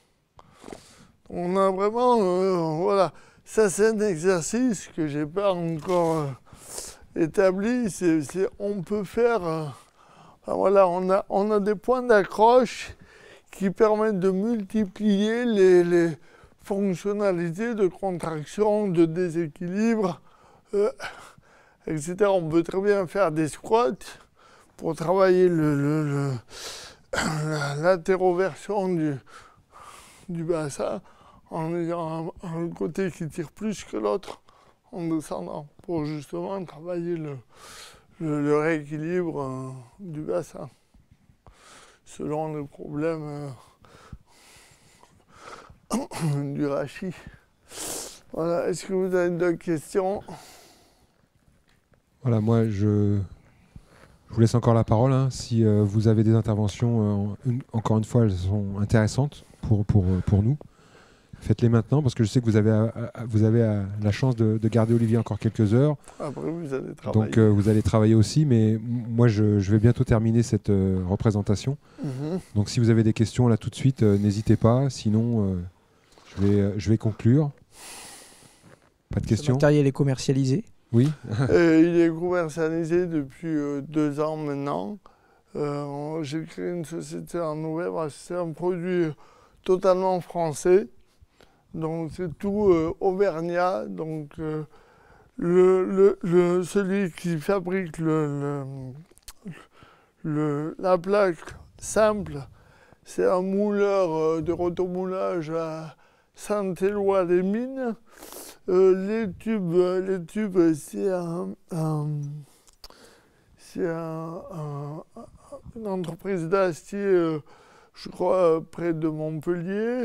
On a vraiment, voilà, ça c'est un exercice que j'ai pas encore établi, on peut faire... enfin, voilà, on a des points d'accroche qui permettent de multiplier les fonctionnalités de contraction, de déséquilibre, etc. On peut très bien faire des squats pour travailler la latéroversion du bassin en ayant un côté qui tire plus que l'autre en descendant pour justement travailler le rééquilibre du bassin selon les problèmes du rachis. Voilà, est-ce que vous avez d'autres questions? Voilà, moi je vous laisse encore la parole. Hein. Si vous avez des interventions, encore une fois, elles sont intéressantes pour nous. Faites-les maintenant parce que je sais que vous avez la chance de garder Olivier encore quelques heures. Après, vous allez travailler. Donc vous allez travailler aussi, mais moi je vais bientôt terminer cette représentation. Donc si vous avez des questions là tout de suite, n'hésitez pas. Sinon, je vais conclure. Pas de questions? Le matériel est commercialisé? Oui. Il est commercialisé depuis 2 ans maintenant. J'ai créé une société en novembre. C'est un produit totalement français. Donc c'est tout auvergnat. Donc celui qui fabrique la plaque simple, c'est un mouleur de rotomoulage à Saint-Éloi-les-Mines. Les tubes, c'est une entreprise d'acier, je crois, près de Montpellier.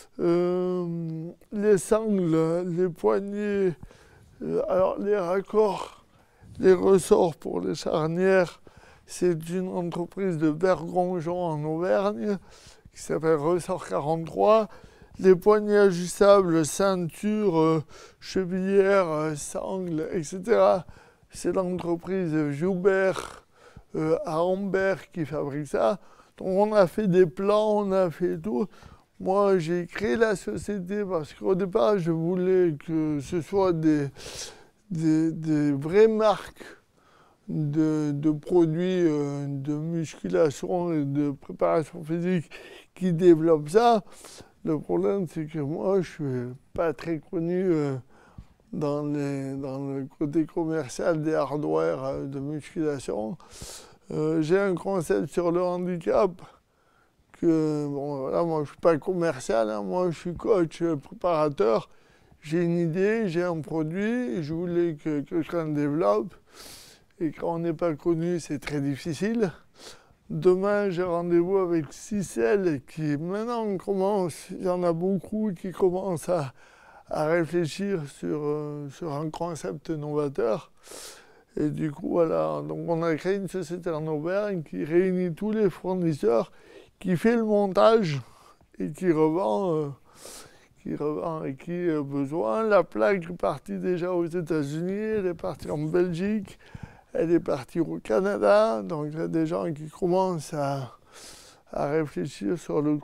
Les sangles, les poignées, alors les raccords, les ressorts pour les charnières, c'est une entreprise de Bergonjon en Auvergne qui s'appelle Ressort 43. Les poignées ajustables, ceintures, chevillères, sangles, etc. C'est l'entreprise Joubert à Ambert qui fabrique ça. Donc on a fait des plans, on a fait tout. Moi j'ai créé la société parce qu'au départ je voulais que ce soit des vraies marques de produits de musculation et de préparation physique qui développent ça. Le problème, c'est que moi, je ne suis pas très connu dans le côté commercial des hardware de musculation. J'ai un concept sur le handicap que, bon, voilà, moi, je ne suis pas commercial, hein, moi, je suis coach, préparateur. J'ai une idée, j'ai un produit, je voulais que quelqu'un le développe. Et quand on n'est pas connu, c'est très difficile. Demain, j'ai rendez-vous avec Cicel qui maintenant commence, il y en a beaucoup qui commencent à réfléchir sur un concept novateur. Et du coup, voilà, donc on a créé une société en Auvergne qui réunit tous les fournisseurs, qui fait le montage et qui revend et qui a besoin. La plaque est partie déjà aux États-Unis, elle est partie en Belgique. Elle est partie au Canada, donc il y a des gens qui commencent à réfléchir sur le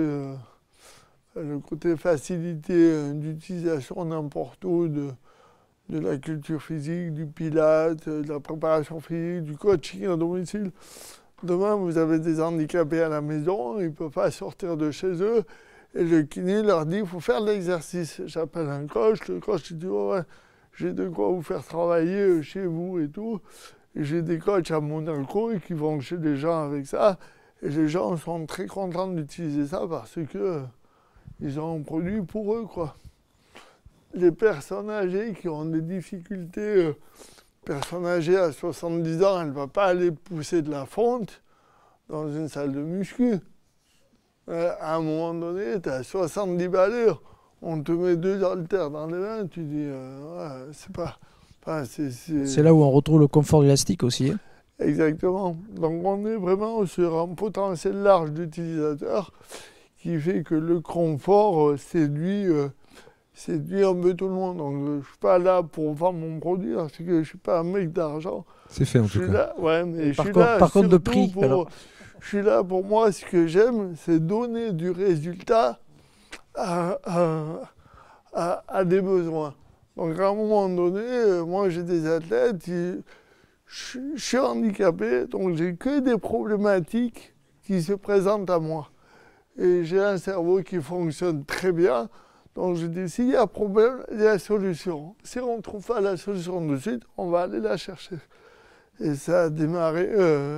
côté facilité d'utilisation n'importe où de la culture physique, du pilate, de la préparation physique, du coaching à domicile. Demain, vous avez des handicapés à la maison, ils ne peuvent pas sortir de chez eux, et le kiné leur dit qu'il faut faire de l'exercice. J'appelle un coach, le coach dit oh, ouais, j'ai de quoi vous faire travailler chez vous et tout. Et j'ai des coachs à Monaco qui vont chez des gens avec ça. Et les gens sont très contents d'utiliser ça parce que ils ont un produit pour eux, quoi. Les personnes âgées qui ont des difficultés, personne âgée à 70 ans, elle ne va pas aller pousser de la fonte dans une salle de muscu. À un moment donné, tu as 70 balures. On te met 2 haltères dans les mains, tu dis, ouais, c'est pas... Enfin, c'est là où on retrouve le confort élastique aussi. Hein. Exactement. Donc on est vraiment sur un potentiel large d'utilisateurs qui fait que le confort séduit un peu tout le monde. Donc je ne suis pas là pour vendre mon produit, parce que je ne suis pas un mec d'argent. C'est fait en tout cas. Là, ouais, mais par contre de prix. Je suis là pour moi, ce que j'aime, c'est donner du résultat à des besoins. Donc à un moment donné, moi j'ai des athlètes, je suis handicapé, donc j'ai que des problématiques qui se présentent à moi. Et j'ai un cerveau qui fonctionne très bien. Donc je dis, s'il y a un problème, il y a la solution. Si on ne trouve pas la solution de suite, on va aller la chercher. Et ça a démarré.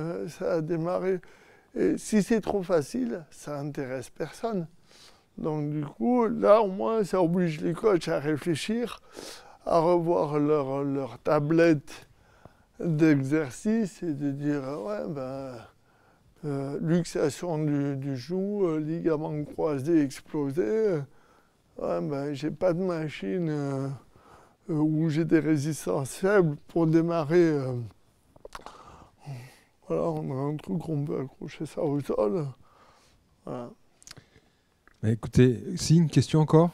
Et si c'est trop facile, ça n'intéresse personne. Donc du coup, là au moins, ça oblige les coachs à réfléchir, à revoir leur tablette d'exercice et de dire, ouais, ben, luxation du genou, ligament croisé explosé. Ouais, ben, j'ai pas de machine où j'ai des résistances faibles pour démarrer. Voilà, on a un truc, on peut accrocher ça au sol. Voilà. Bah, écoutez, si, une question encore?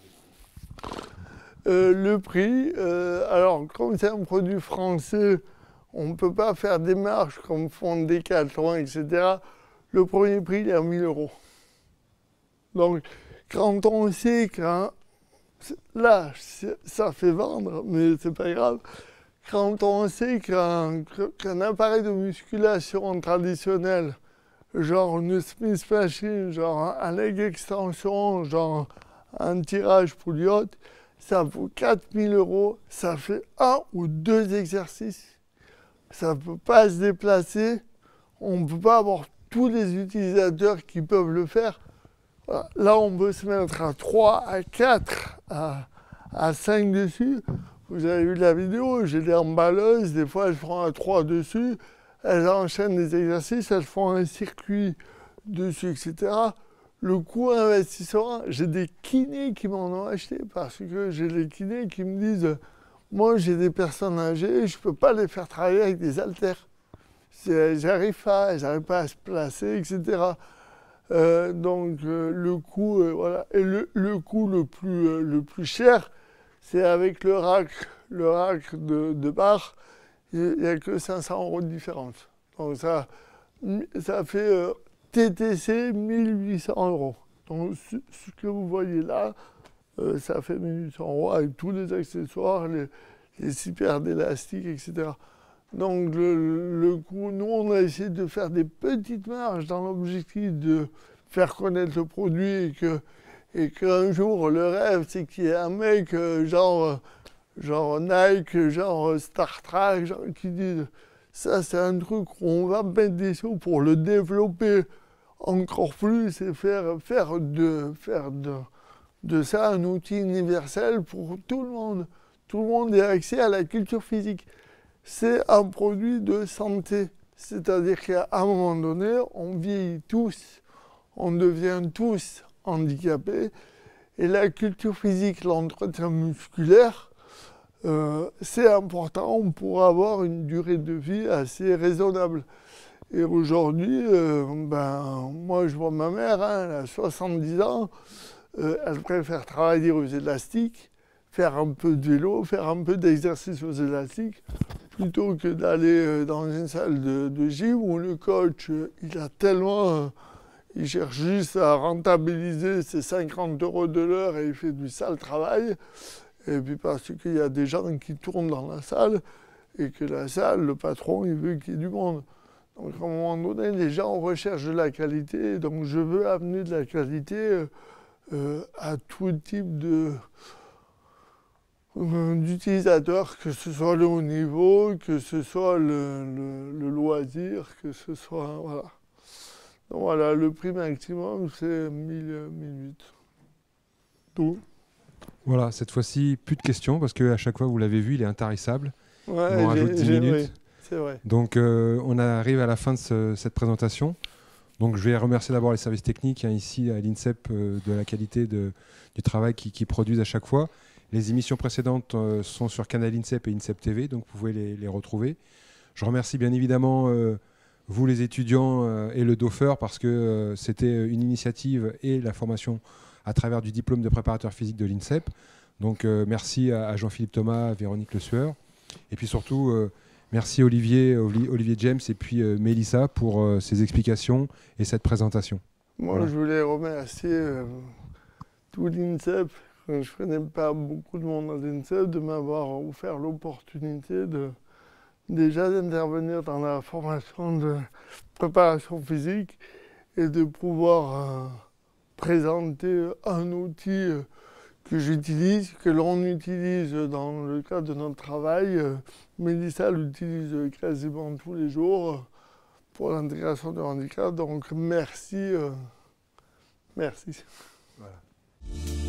Le prix, alors comme c'est un produit français, on ne peut pas faire des marges comme font Decathlon, etc. Le premier prix, il est à 1 000 €. Donc, quand on sait qu'un... Là, ça fait vendre, mais c'est pas grave. Quand on sait qu'un appareil de musculation traditionnel, genre une Smith Machine, genre un leg extension, genre un tirage pouliot, ça vaut 4 000 €, ça fait 1 ou 2 exercices. Ça ne peut pas se déplacer, on ne peut pas avoir tous les utilisateurs qui peuvent le faire. Là, on peut se mettre à 3, à 4, à 5 dessus. Vous avez vu la vidéo, j'ai des emballeuses, des fois elles font un 3 dessus, elles enchaînent des exercices, elles font un circuit dessus, etc. Le coût investissement, j'ai des kinés qui m'en ont acheté parce que j'ai des kinés qui me disent, moi j'ai des personnes âgées, je ne peux pas les faire travailler avec des haltères. J'arrive pas à se placer, etc. Donc le coût, voilà. Et le coût le plus cher, c'est avec le rack de barre, il n'y a que 500 € de différence. Donc ça fait TTC 1 800 €. Donc ce que vous voyez là, ça fait 1 800 € avec tous les accessoires, les super d'élastique, etc. Donc le coût, nous on a essayé de faire des petites marges dans l'objectif de faire connaître le produit et qu'un jour le rêve c'est qu'il y ait un mec genre Nike, genre Star Trek, genre, qui dise ça c'est un truc où on va mettre des sous pour le développer encore plus et faire de ça un outil universel pour tout le monde. Tout le monde ait accès à la culture physique. C'est un produit de santé. C'est-à-dire qu'à un moment donné, on vieillit tous, on devient tous handicapés. Et la culture physique, l'entretien musculaire, c'est important pour avoir une durée de vie assez raisonnable. Et aujourd'hui, moi je vois ma mère, hein, elle a 70 ans, elle préfère travailler aux élastiques, faire un peu de vélo, faire un peu d'exercice aux élastiques, plutôt que d'aller dans une salle de gym où le coach, il a tellement... il cherche juste à rentabiliser ses 50 € de l'heure et il fait du sale travail. Et puis parce qu'il y a des gens qui tournent dans la salle et que la salle, le patron, il veut qu'il y ait du monde. Donc à un moment donné, les gens recherchent de la qualité. Donc je veux amener de la qualité à tout type d'utilisateurs, que ce soit le haut niveau, que ce soit le loisir, que ce soit... Voilà. Donc voilà, le prix maximum, c'est 1008. Tout. Voilà, cette fois-ci, plus de questions, parce qu'à chaque fois, vous l'avez vu, il est intarissable. Ouais, on rajoute 10 minutes. Oui, c'est vrai. Donc, on arrive à la fin de cette présentation. Donc, je vais remercier d'abord les services techniques, hein, ici à l'INSEP, de la qualité du travail qu'ils produisent à chaque fois. Les émissions précédentes sont sur Canal INSEP et INSEP TV, donc vous pouvez les retrouver. Je remercie bien évidemment vous, les étudiants, et le DOFER, parce que c'était une initiative et la formation à travers du diplôme de préparateur physique de l'INSEP. Donc merci à Jean-Philippe Thomas, à Véronique Le Sueur. Et puis surtout, merci Olivier James et puis Mélissa pour ces explications et cette présentation. Moi, voilà. Je voulais remercier tout l'INSEP, je ne connais pas beaucoup de monde à l'INSEP, de m'avoir offert l'opportunité déjà d'intervenir dans la formation de préparation physique et de pouvoir présenter un outil que j'utilise, que l'on utilise dans le cadre de notre travail. Mélissa l'utilise quasiment tous les jours pour l'intégration du handicap. Donc merci. Merci. Voilà.